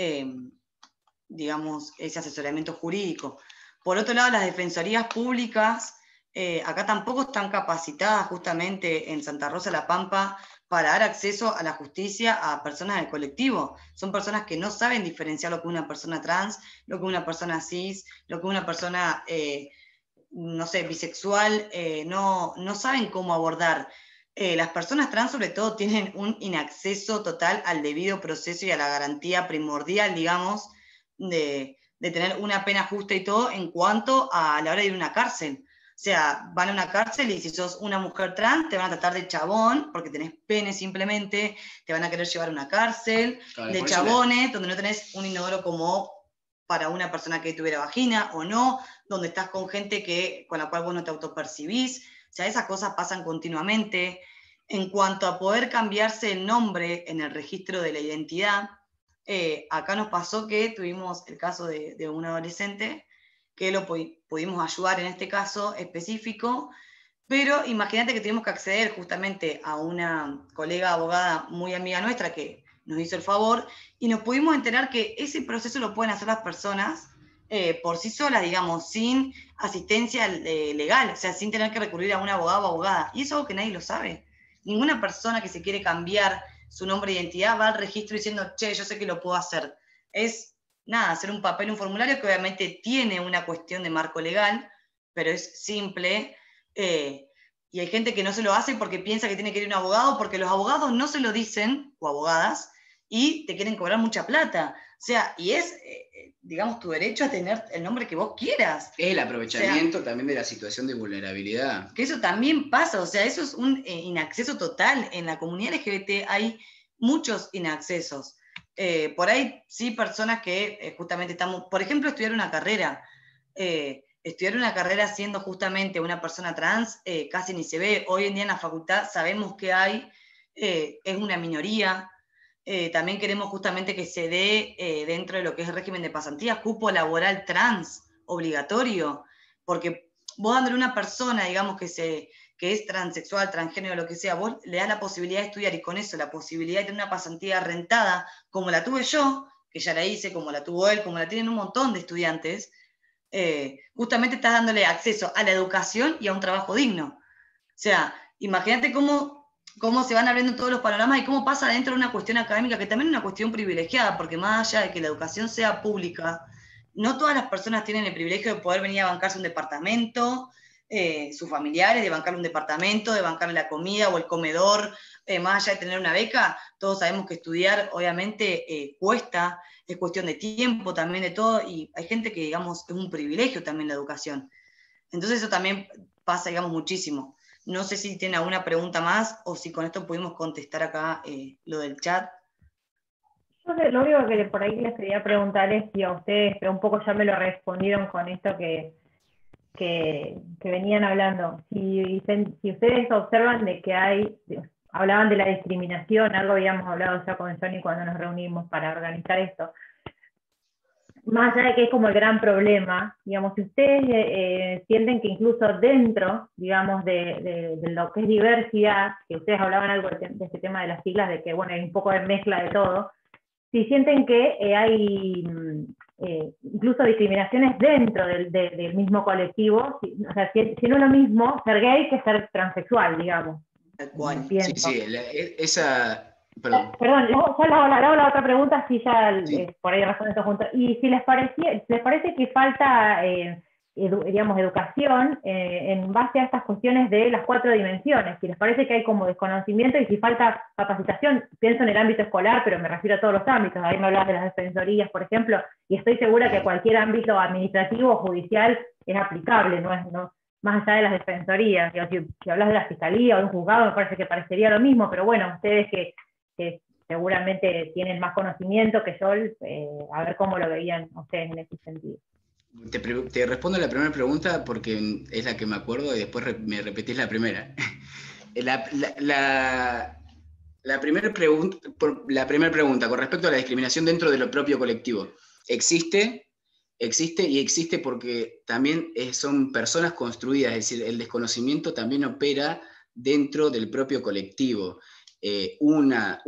S1: digamos, ese asesoramiento jurídico. Por otro lado, las defensorías públicas acá tampoco están capacitadas justamente en Santa Rosa de la Pampa para dar acceso a la justicia a personas del colectivo. Son personas que no saben diferenciar lo que es una persona trans, lo que es una persona cis, lo que es una persona, no sé, bisexual, no saben cómo abordar. Las personas trans sobre todo tienen un inacceso total al debido proceso y a la garantía primordial, digamos, de tener una pena justa y todo en cuanto a la hora de ir a una cárcel. O sea, van a una cárcel y si sos una mujer trans, te van a tratar de chabón, porque tenés pene simplemente, te van a querer llevar a una cárcel, claro, de chabones, donde no tenés un inodoro como para una persona que tuviera vagina o no, donde estás con gente con la cual vos no te autopercibís. O sea, esas cosas pasan continuamente. En cuanto a poder cambiarse el nombre en el registro de la identidad, acá nos pasó que tuvimos el caso de un adolescente que lo pudimos ayudar en este caso específico, pero imagínate que tuvimos que acceder justamente a una colega abogada muy amiga nuestra que nos hizo el favor y nos pudimos enterar que ese proceso lo pueden hacer las personas por sí solas, digamos, sin asistencia legal, o sea, sin tener que recurrir a un abogado o abogada. Y eso es algo que nadie lo sabe. Ninguna persona que se quiere cambiar su nombre de identidad va al registro diciendo, che, yo sé que lo puedo hacer. Es nada, hacer un papel, un formulario que obviamente tiene una cuestión de marco legal, pero es simple, y hay gente que no se lo hace porque piensa que tiene que ir a un abogado, porque los abogados no se lo dicen, o abogadas, y te quieren cobrar mucha plata. O sea, y es, digamos, tu derecho a tener el nombre que vos quieras.
S3: Es el aprovechamiento, o sea, también de la situación de vulnerabilidad.
S1: Que eso también pasa, o sea, eso es un inacceso total. En la comunidad LGBT hay muchos inaccesos. Por ahí sí personas que justamente estamos, por ejemplo, estudiar una carrera siendo justamente una persona trans, casi ni se ve. Hoy en día en la facultad sabemos que hay, es una minoría. También queremos justamente que se dé dentro de lo que es el régimen de pasantías, cupo laboral trans obligatorio, porque vos dándole a una persona, digamos, que es transexual, transgénero, lo que sea, vos le das la posibilidad de estudiar y con eso la posibilidad de tener una pasantía rentada, como la tuve yo, que ya la hice, como la tuvo él, como la tienen un montón de estudiantes, justamente estás dándole acceso a la educación y a un trabajo digno. O sea, imagínate cómo se van abriendo todos los panoramas y cómo pasa dentro de una cuestión académica, que también es una cuestión privilegiada, porque más allá de que la educación sea pública, no todas las personas tienen el privilegio de poder venir a bancarse un departamento, sus familiares, de bancarle un departamento, de bancarle la comida o el comedor, más allá de tener una beca. Todos sabemos que estudiar obviamente cuesta, es cuestión de tiempo también, de todo, y hay gente que, digamos, es un privilegio también la educación. Entonces eso también pasa, digamos, muchísimo. No sé si tienen alguna pregunta más o si con esto pudimos contestar acá lo del chat.
S4: Yo lo único que por ahí les quería preguntar es si a ustedes, pero un poco ya me lo respondieron con esto que venían hablando. Si ustedes observan de que hablaban de la discriminación, algo habíamos hablado ya con Johnny cuando nos reunimos para organizar esto. Más allá de que es como el gran problema, digamos, si ustedes sienten que incluso dentro, digamos, de lo que es diversidad, que ustedes hablaban algo de este tema de las siglas, de que, bueno, hay un poco de mezcla de todo, si sienten que hay incluso discriminaciones dentro del mismo colectivo, o sea, si no es lo mismo ser gay que ser transexual, digamos.
S1: Tal cual.
S3: Sí, esa...
S4: Perdón, ya hago la otra así sí. Por ahí respondo esto junto. Y si les parece que falta, digamos, educación en base a estas cuestiones de las 4 dimensiones, si les parece que hay como desconocimiento y si falta capacitación, pienso en el ámbito escolar, pero me refiero a todos los ámbitos. Ahí me hablabas de las defensorías, por ejemplo, y estoy segura que cualquier ámbito administrativo o judicial es aplicable, no más allá de las defensorías. Si hablas de la fiscalía o de un juzgado, me parece que parecería lo mismo, pero bueno, ustedes que seguramente tienen más conocimiento que yo, a ver cómo lo veían ustedes en ese sentido.
S3: Te respondo la primera pregunta porque es la que me acuerdo y después me repetís la primera. La primera pregunta con respecto a la discriminación dentro de lo propio colectivo. Existe porque también son personas construidas, es decir, el desconocimiento también opera dentro del propio colectivo. Una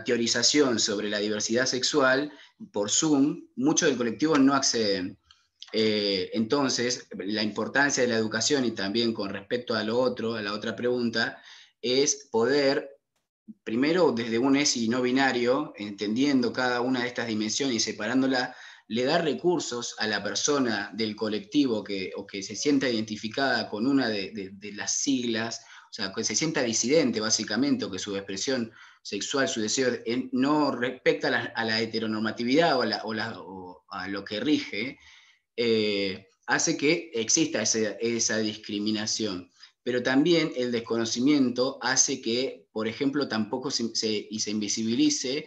S3: teorización sobre la diversidad sexual por Zoom, muchos del colectivo no acceden. Entonces, la importancia de la educación, y también con respecto a lo otro, a la otra pregunta, es poder, primero desde un ESI no binario, entendiendo cada una de estas dimensiones y separándola, le da recursos a la persona del colectivo o que se sienta identificada con una de las siglas, o sea, que se sienta disidente básicamente, o que su expresión sexual, su deseo no respecta a la heteronormatividad o a lo que rige, hace que exista esa discriminación. Pero también el desconocimiento hace que, por ejemplo, tampoco se invisibilice,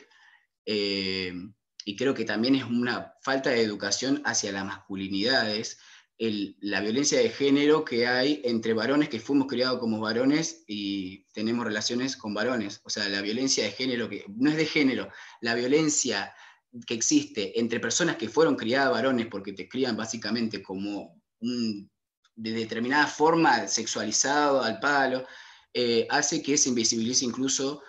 S3: y creo que también es una falta de educación hacia las masculinidades, la violencia de género que hay entre varones que fuimos criados como varones y tenemos relaciones con varones. O sea, la violencia de género, que no es de género, la violencia que existe entre personas que fueron criadas varones porque te crían básicamente como de determinada forma sexualizado al palo, hace que se invisibilice incluso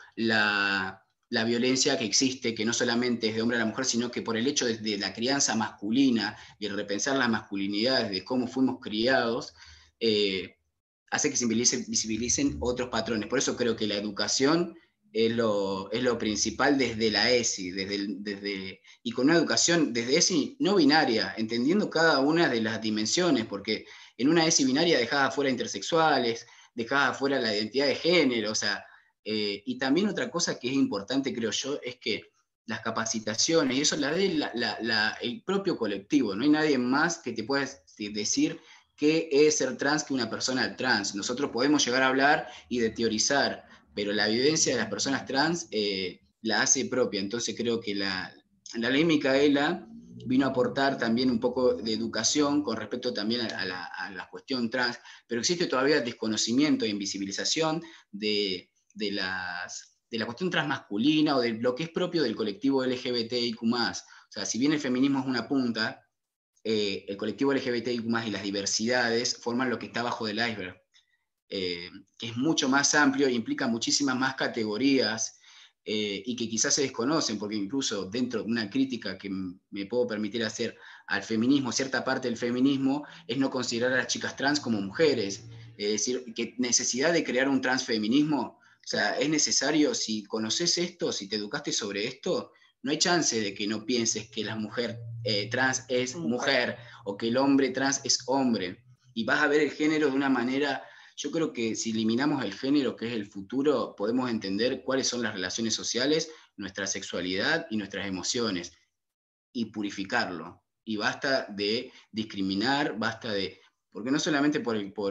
S3: la violencia que existe, que no solamente es de hombre a la mujer, sino que por el hecho de la crianza masculina y el repensar las masculinidades, de cómo fuimos criados, hace que se visibilicen otros patrones. Por eso creo que la educación es lo principal desde la ESI, y con una educación desde ESI no binaria, entendiendo cada una de las dimensiones, porque en una ESI binaria dejaba afuera intersexuales, dejaba afuera la identidad de género, o sea, y también otra cosa que es importante, creo yo, es que las capacitaciones, y eso la de el propio colectivo, no hay nadie más que te pueda decir qué es ser trans que una persona trans. Nosotros podemos llegar a hablar y de teorizar, pero la vivencia de las personas trans la hace propia. Entonces creo que la ley Micaela vino a aportar también un poco de educación con respecto también a la cuestión trans, pero existe todavía desconocimiento e invisibilización de la cuestión transmasculina o de lo que es propio del colectivo LGBTIQ+. O sea, si bien el feminismo es una punta, el colectivo LGBTIQ+, y las diversidades forman lo que está abajo del iceberg, que es mucho más amplio e implica muchísimas más categorías, y que quizás se desconocen, porque incluso dentro de una crítica que me puedo permitir hacer al feminismo, cierta parte del feminismo, es no considerar a las chicas trans como mujeres. Es decir, que necesidad de crear un transfeminismo. O sea, es necesario, si conoces esto, si te educaste sobre esto, no hay chance de que no pienses que la mujer trans es mujer o que el hombre trans es hombre. Y vas a ver el género de una manera. Yo creo que si eliminamos el género, que es el futuro, podemos entender cuáles son las relaciones sociales, nuestra sexualidad y nuestras emociones, y purificarlo. Y basta de discriminar, basta de. Porque no solamente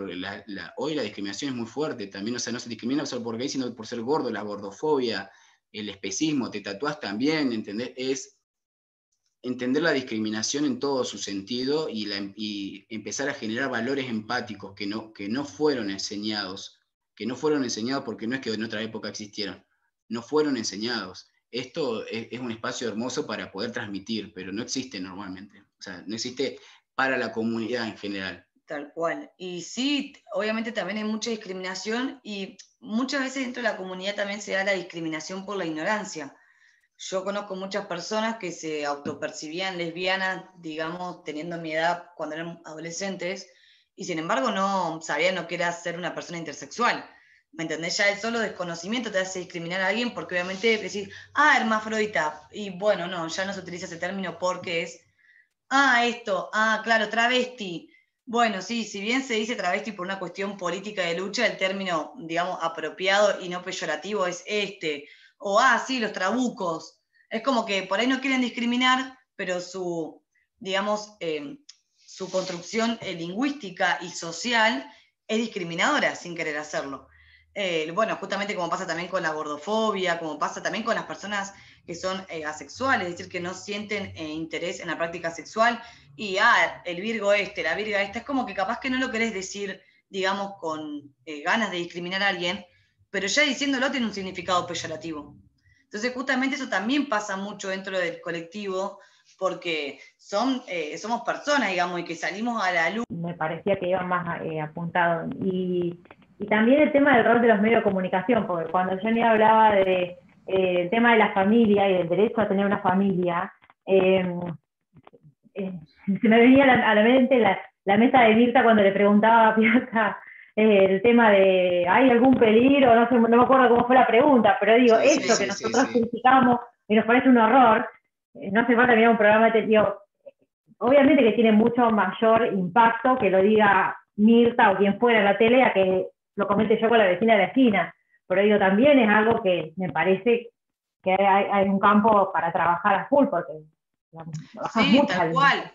S3: hoy la discriminación es muy fuerte, también, o sea, no se discrimina solo por gay, sino por ser gordo, la gordofobia, el especismo, te tatuás también, ¿entendés? Es entender la discriminación en todo su sentido y empezar a generar valores empáticos que no fueron enseñados, porque no es que en otra época existieron, no fueron enseñados. Esto es un espacio hermoso para poder transmitir, pero no existe normalmente, o sea, no existe para la comunidad en general.
S1: Tal cual. Y sí, obviamente también hay mucha discriminación y muchas veces dentro de la comunidad también se da la discriminación por la ignorancia. Yo conozco muchas personas que se autopercibían lesbianas, digamos, teniendo mi edad cuando eran adolescentes, y sin embargo no sabían lo que era ser una persona intersexual. ¿Me entendés? Ya el solo desconocimiento te hace discriminar a alguien porque obviamente decís, hermafrodita, y bueno, no, ya no se utiliza ese término porque es, esto, claro, travesti. Bueno, sí, si bien se dice travesti por una cuestión política de lucha, el término, digamos, apropiado y no peyorativo es este. O, sí, los trabucos. Es como que por ahí no quieren discriminar, pero su, digamos, su construcción lingüística y social es discriminadora sin querer hacerlo. Bueno, justamente como pasa también con la gordofobia, como pasa también con las personas que son asexuales, es decir, que no sienten interés en la práctica sexual, y el virgo la virga esta, es como que capaz que no lo querés decir, digamos, con ganas de discriminar a alguien, pero ya diciéndolo tiene un significado peyorativo. Entonces justamente eso también pasa mucho dentro del colectivo, porque somos personas, digamos, y que salimos a la luz.
S4: Me parecía que iba más apuntado. Y también el tema del rol de los medios de comunicación, porque cuando Johnny hablaba el tema de la familia y del derecho a tener una familia, se me venía a la mente la mesa de Mirta cuando le preguntaba a Piazza el tema de, ¿hay algún peligro? No sé, no me acuerdo cómo fue la pregunta, pero digo,
S3: Sí,
S4: eso
S3: sí,
S4: que
S3: sí,
S4: nosotros
S3: sí.
S4: criticamos y nos parece un horror, no hace falta mirar un programa de televisión. Obviamente que tiene mucho mayor impacto que lo diga Mirta o quien fuera en la tele a que lo comente yo con la vecina de la esquina. Pero digo, también es algo que me parece que hay un campo para trabajar a full, porque digamos, trabajamos
S1: Sí,
S4: mucho
S1: tal
S4: al
S1: cual.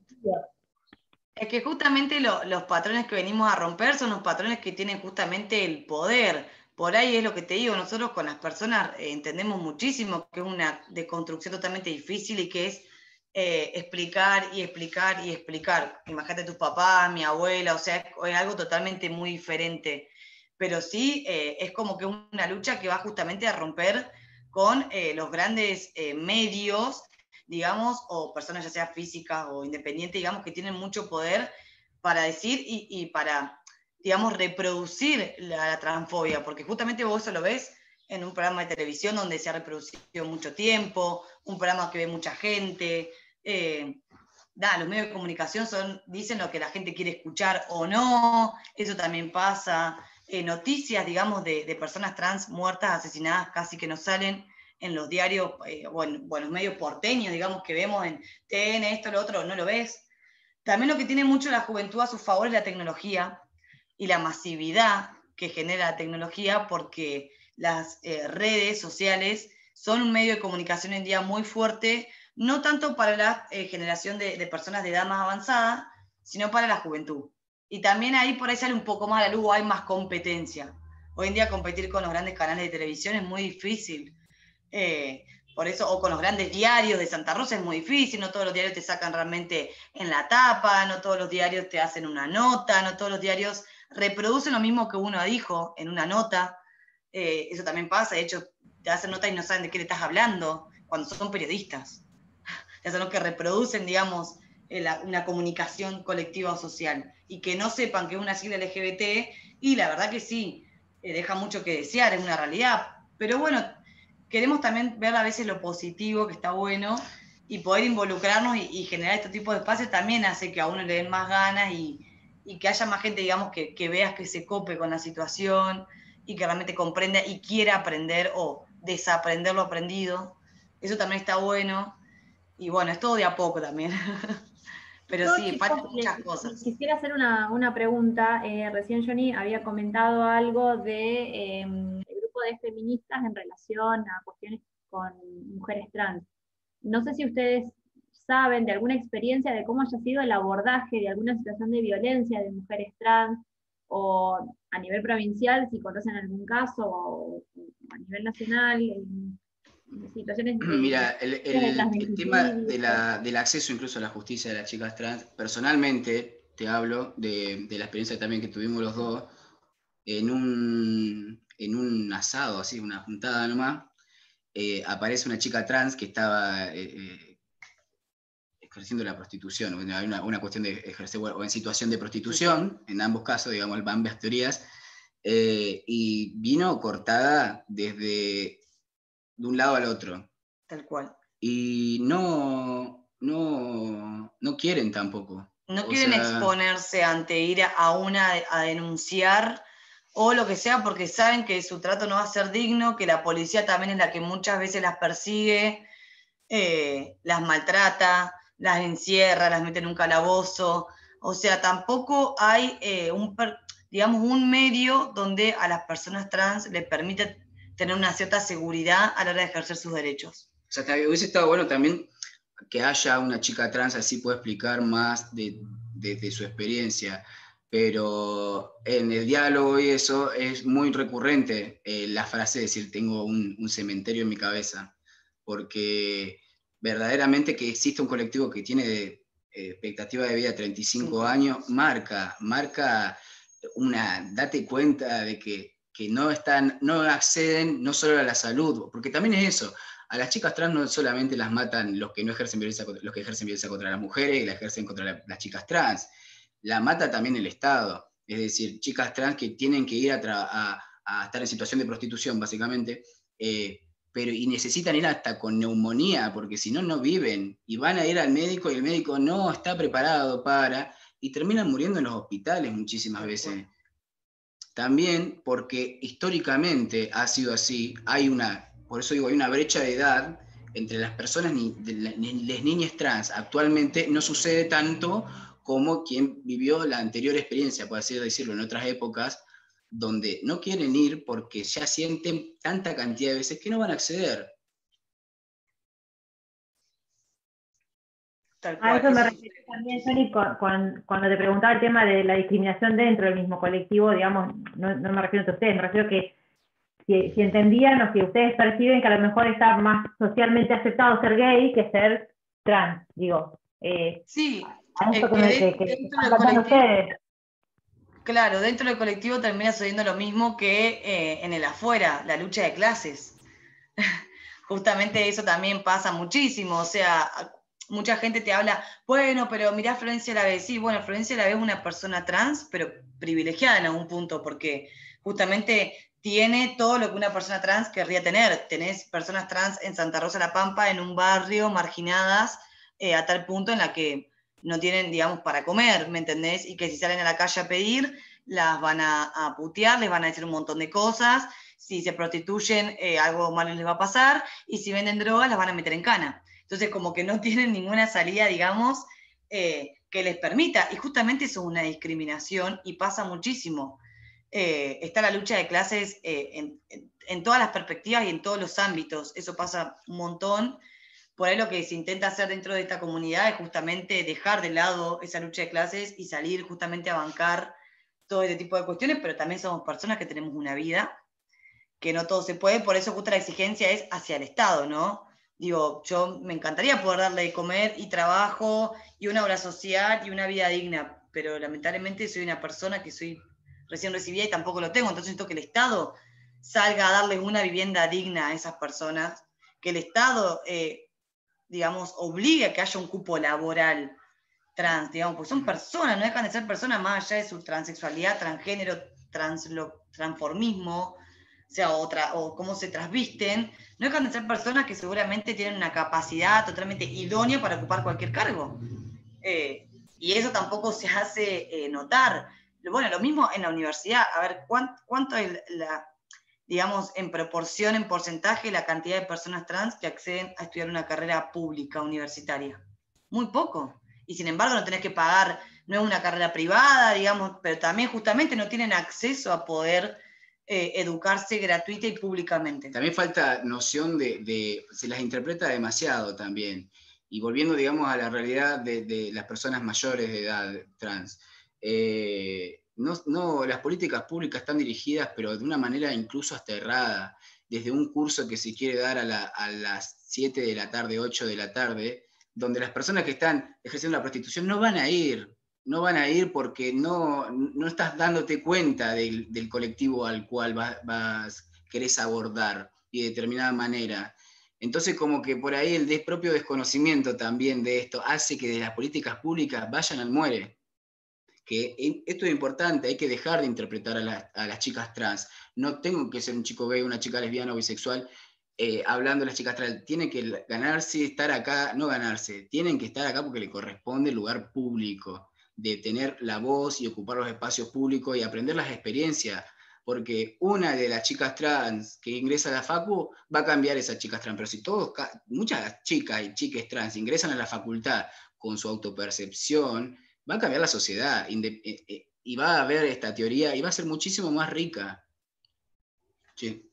S1: Es que justamente los patrones que venimos a romper son los patrones que tienen justamente el poder. Por ahí es lo que te digo, nosotros con las personas entendemos muchísimo que es una deconstrucción totalmente difícil y que es explicar y explicar y explicar. Imagínate tus papás, mi abuela, o sea, es algo totalmente muy diferente. Pero sí, es como que una lucha que va justamente a romper con los grandes medios, digamos, o personas ya sea físicas o independientes, digamos, que tienen mucho poder para decir y para, digamos, reproducir la transfobia, porque justamente vos eso lo ves en un programa de televisión donde se ha reproducido mucho tiempo, un programa que ve mucha gente, los medios de comunicación dicen lo que la gente quiere escuchar o no, eso también pasa, noticias, digamos, de personas trans muertas, asesinadas, casi que no salen en los diarios o en los medios porteños, digamos, que vemos en TN, esto, lo otro, no lo ves. También lo que tiene mucho la juventud a su favor es la tecnología y la masividad que genera la tecnología, porque las redes sociales son un medio de comunicación hoy en día muy fuerte, no tanto para la generación de personas de edad más avanzada, sino para la juventud. Y también ahí por ahí sale un poco más a la luz, hay más competencia. Hoy en día competir con los grandes canales de televisión es muy difícil. Por eso, o con los grandes diarios de Santa Rosa es muy difícil, no todos los diarios te sacan realmente en la tapa, no todos los diarios te hacen una nota, no todos los diarios reproducen lo mismo que uno dijo en una nota. Eso también pasa, de hecho, te hacen nota y no saben de qué le estás hablando, cuando son periodistas. Ya son los que reproducen, digamos, una comunicación colectiva o social, y que no sepan que es una sigla LGBT, y la verdad que sí, deja mucho que desear, es una realidad. Pero bueno, queremos también ver a veces lo positivo, que está bueno, y poder involucrarnos y generar este tipo de espacios también hace que a uno le den más ganas y que haya más gente, digamos, que veas que se cope con la situación y que realmente comprenda y quiera aprender o desaprender lo aprendido. Eso también está bueno. Y bueno, es todo de a poco también. Pero
S2: Yo,
S1: sí,
S2: chicos,
S1: faltan muchas cosas.
S2: quisiera hacer una pregunta. Recién Johnny había comentado algo de el grupo de feministas en relación a cuestiones con mujeres trans. No sé si ustedes saben de alguna experiencia de cómo haya sido el abordaje de alguna situación de violencia de mujeres trans, o a nivel provincial, si conocen algún caso, o a nivel nacional, en situaciones
S3: Mira,
S2: de
S3: el tema
S2: transvesticidio.
S3: del acceso incluso a la justicia de las chicas trans, personalmente te hablo de la experiencia también que tuvimos los dos en un asado, así, una juntada nomás. Aparece una chica trans que estaba ejerciendo la prostitución, hay una cuestión de ejercer, o en situación de prostitución, en ambos casos, digamos, ambas teorías, y vino cortada desde de un lado al otro.
S1: Tal cual.
S3: Y no quieren tampoco.
S1: No
S3: O
S1: quieren
S3: sea,
S1: exponerse ante ir a una a denunciar o lo que sea, porque saben que su trato no va a ser digno, que la policía también es la que muchas veces las persigue, las maltrata, las encierra, las mete en un calabozo. O sea, tampoco hay digamos, un medio donde a las personas trans les permite tener una cierta seguridad a la hora de ejercer sus derechos.
S3: o sea, hubiese estado bueno también que haya una chica trans, así puede explicar más de su experiencia. Pero en el diálogo y eso es muy recurrente la frase de decir tengo un cementerio en mi cabeza, porque verdaderamente que existe un colectivo que tiene expectativa de vida de 35 años, marca date cuenta de que no acceden no solo a la salud, porque también es eso, a las chicas trans no solamente las matan los que no ejercen violencia, los que ejercen violencia contra las mujeres y la ejercen contra las chicas trans, la mata también el Estado, es decir, chicas trans que tienen que ir a estar en situación de prostitución, básicamente, y necesitan ir hasta con neumonía, porque si no, no viven, y van a ir al médico y el médico no está preparado y terminan muriendo en los hospitales muchísimas veces. También porque históricamente ha sido así, por eso digo, hay una brecha de edad entre las personas, las niñas trans. Actualmente no sucede tanto como quien vivió la anterior experiencia, por así decirlo, en otras épocas, donde no quieren ir porque ya sienten tanta cantidad de veces que no van a acceder.
S4: A eso me refiero también, Johnny, cuando te preguntaba el tema de la discriminación dentro del mismo colectivo, digamos, no me refiero a ustedes, me refiero a que si entendían o si ustedes perciben que a lo mejor está más socialmente aceptado ser gay que ser trans, digo.
S1: Sí,
S4: a eso
S1: dentro del colectivo,
S4: ustedes.
S1: Claro, dentro del colectivo termina sucediendo lo mismo que en el afuera, la lucha de clases. Justamente eso también pasa muchísimo, o sea, mucha gente te habla, bueno, pero mirá Florencia Lavés, sí, bueno, Florencia Lavés es una persona trans, pero privilegiada en algún punto, porque justamente tiene todo lo que una persona trans querría tener. Tenés personas trans en Santa Rosa de la Pampa, en un barrio, marginadas, a tal punto en la que no tienen, digamos, para comer, ¿me entendés? Y que si salen a la calle a pedir, las van a putear, les van a decir un montón de cosas. Si se prostituyen, algo malo les va a pasar, y si venden drogas, las van a meter en cana. Entonces, como que no tienen ninguna salida, digamos, que les permita, y justamente eso es una discriminación, y pasa muchísimo. Está la lucha de clases en todas las perspectivas y en todos los ámbitos, eso pasa un montón. Por ahí lo que se intenta hacer dentro de esta comunidad es justamente dejar de lado esa lucha de clases y salir justamente a bancar todo este tipo de cuestiones, pero también somos personas que tenemos una vida, que no todo se puede, por eso justo la exigencia es hacia el Estado, ¿no? Digo, yo me encantaría poder darle de comer y trabajo y una obra social y una vida digna, pero lamentablemente soy una persona que soy recién recibida y tampoco lo tengo, entonces necesito que el Estado salga a darles una vivienda digna a esas personas, que el Estado, digamos, obligue a que haya un cupo laboral trans, digamos, porque son personas, no dejan de ser personas más allá de su transexualidad, transgénero, transformismo, o sea, o cómo se trasvisten, no dejan de ser personas que seguramente tienen una capacidad totalmente idónea para ocupar cualquier cargo. Y eso tampoco se hace notar. Bueno, lo mismo en la universidad. A ver, ¿cuánto es digamos, en proporción, en porcentaje, la cantidad de personas trans que acceden a estudiar una carrera pública universitaria? Muy poco. Y sin embargo no tenés que pagar, no es una carrera privada, digamos, pero también justamente no tienen acceso a poder educarse gratuita y públicamente.
S3: También falta noción se las interpreta demasiado también. Y volviendo, digamos, a la realidad de las personas mayores de edad trans, las políticas públicas están dirigidas, pero de una manera incluso hasta errada. Desde un curso que se quiere dar a las 7 de la tarde, 8 de la tarde, donde las personas que están ejerciendo la prostitución no van a ir porque no estás dándote cuenta del colectivo al cual querés abordar y de determinada manera. Entonces, como que por ahí el propio desconocimiento también de esto hace que de las políticas públicas vayan al muere. Que esto es importante, hay que dejar de interpretar a las chicas trans. No tengo que ser un chico gay, una chica lesbiana o bisexual, hablando de las chicas trans. Tienen que ganarse, estar acá, no ganarse, tienen que estar acá porque le corresponde el lugar público, de tener la voz y ocupar los espacios públicos y aprender las experiencias, porque una de las chicas trans que ingresa a la facu va a cambiar esas chicas trans, pero si muchas chicas y chiques trans ingresan a la facultad con su autopercepción, va a cambiar la sociedad y va a haber esta teoría y va a ser muchísimo más rica. Che,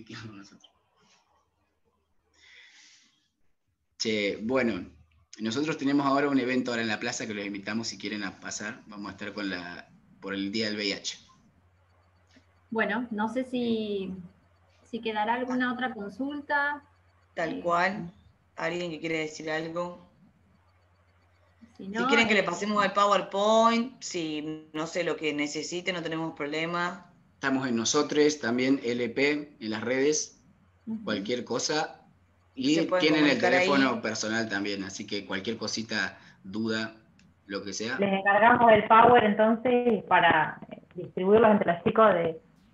S3: bueno, nosotros tenemos ahora un evento ahora en la plaza que los invitamos si quieren a pasar. Vamos a estar por el Día del VIH.
S2: Bueno, no sé si quedará alguna otra consulta.
S1: Tal cual. ¿Alguien que quiere decir algo?
S2: Si
S1: quieren que le pasemos el PowerPoint, si no sé lo que necesiten, no tenemos problema.
S3: Estamos en nosotros, también LP, en las redes, cualquier cosa. Y tienen el teléfono ahí personal también, así que cualquier cosita, duda, lo que sea.
S4: Les encargamos el Power entonces para distribuirlos entre los chicos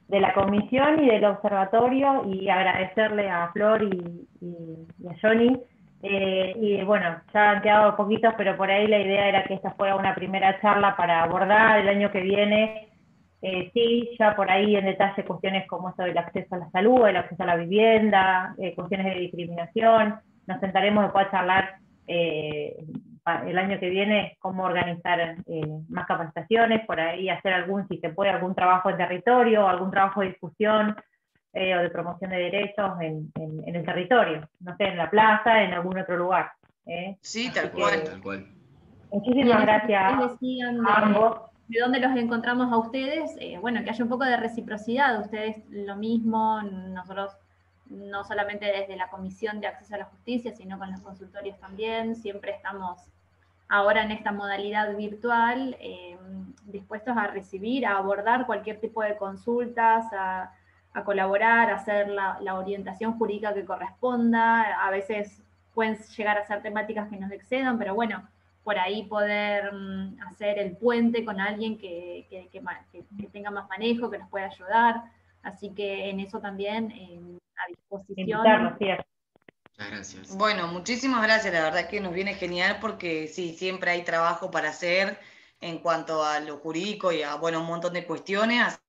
S4: la comisión y del observatorio, y agradecerle a Flor y a Johnny. Y bueno, ya han quedado poquitos, pero por ahí la idea era que esta fuera una primera charla para abordar el año que viene. Sí, ya por ahí en detalle cuestiones como esto del acceso a la salud, el acceso a la vivienda, cuestiones de discriminación. Nos sentaremos después a charlar el año que viene cómo organizar más capacitaciones, por ahí hacer si se puede, algún trabajo en territorio, algún trabajo de discusión o de promoción de derechos en el territorio, no sé, en la plaza, en algún otro lugar.
S1: Sí,
S4: Así
S1: tal
S4: que,
S1: cual.
S3: Tal cual.
S4: muchísimas gracias
S2: Ustedes decían
S4: a ambos.
S2: de dónde los encontramos a ustedes, bueno, que haya un poco de reciprocidad, ustedes lo mismo, nosotros no solamente desde la Comisión de Acceso a la Justicia, sino con los consultorios también, siempre estamos ahora en esta modalidad virtual, dispuestos a recibir, a abordar cualquier tipo de consultas, a colaborar, a hacer la orientación jurídica que corresponda. A veces pueden llegar a ser temáticas que nos excedan, pero bueno, por ahí poder hacer el puente con alguien que tenga más manejo, que nos pueda ayudar. Así que en eso también a disposición.
S4: Invitarlos, sí.
S3: Muchas gracias.
S1: Bueno, muchísimas gracias, la verdad que nos viene genial porque sí, siempre hay trabajo para hacer en cuanto a lo jurídico y a, bueno, un montón de cuestiones. Así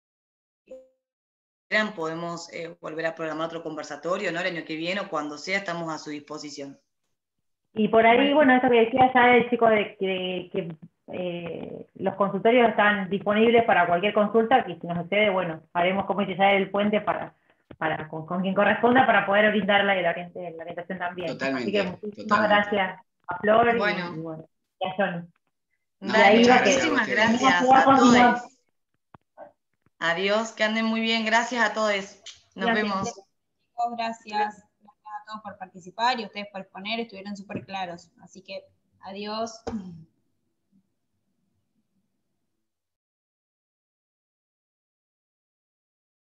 S1: que podemos volver a programar otro conversatorio, ¿no? El año que viene o cuando sea, estamos a su disposición.
S4: Y por ahí, bueno, esto que decía ya el chico de que los consultorios están disponibles para cualquier consulta, que si nos sucede, bueno, haremos como dice ya el puente con quien corresponda para poder brindar la orientación también.
S3: Totalmente.
S4: Así que muchísimas gracias a Flor
S1: Bueno.
S4: Y a Johnny.
S1: Dale,
S4: y ahí
S1: muchísimas gracias a todos. Adiós, que anden muy bien, gracias a todos. Nos vemos.
S5: Gracias a todos por participar y ustedes por exponer, estuvieron súper claros. Así que, adiós.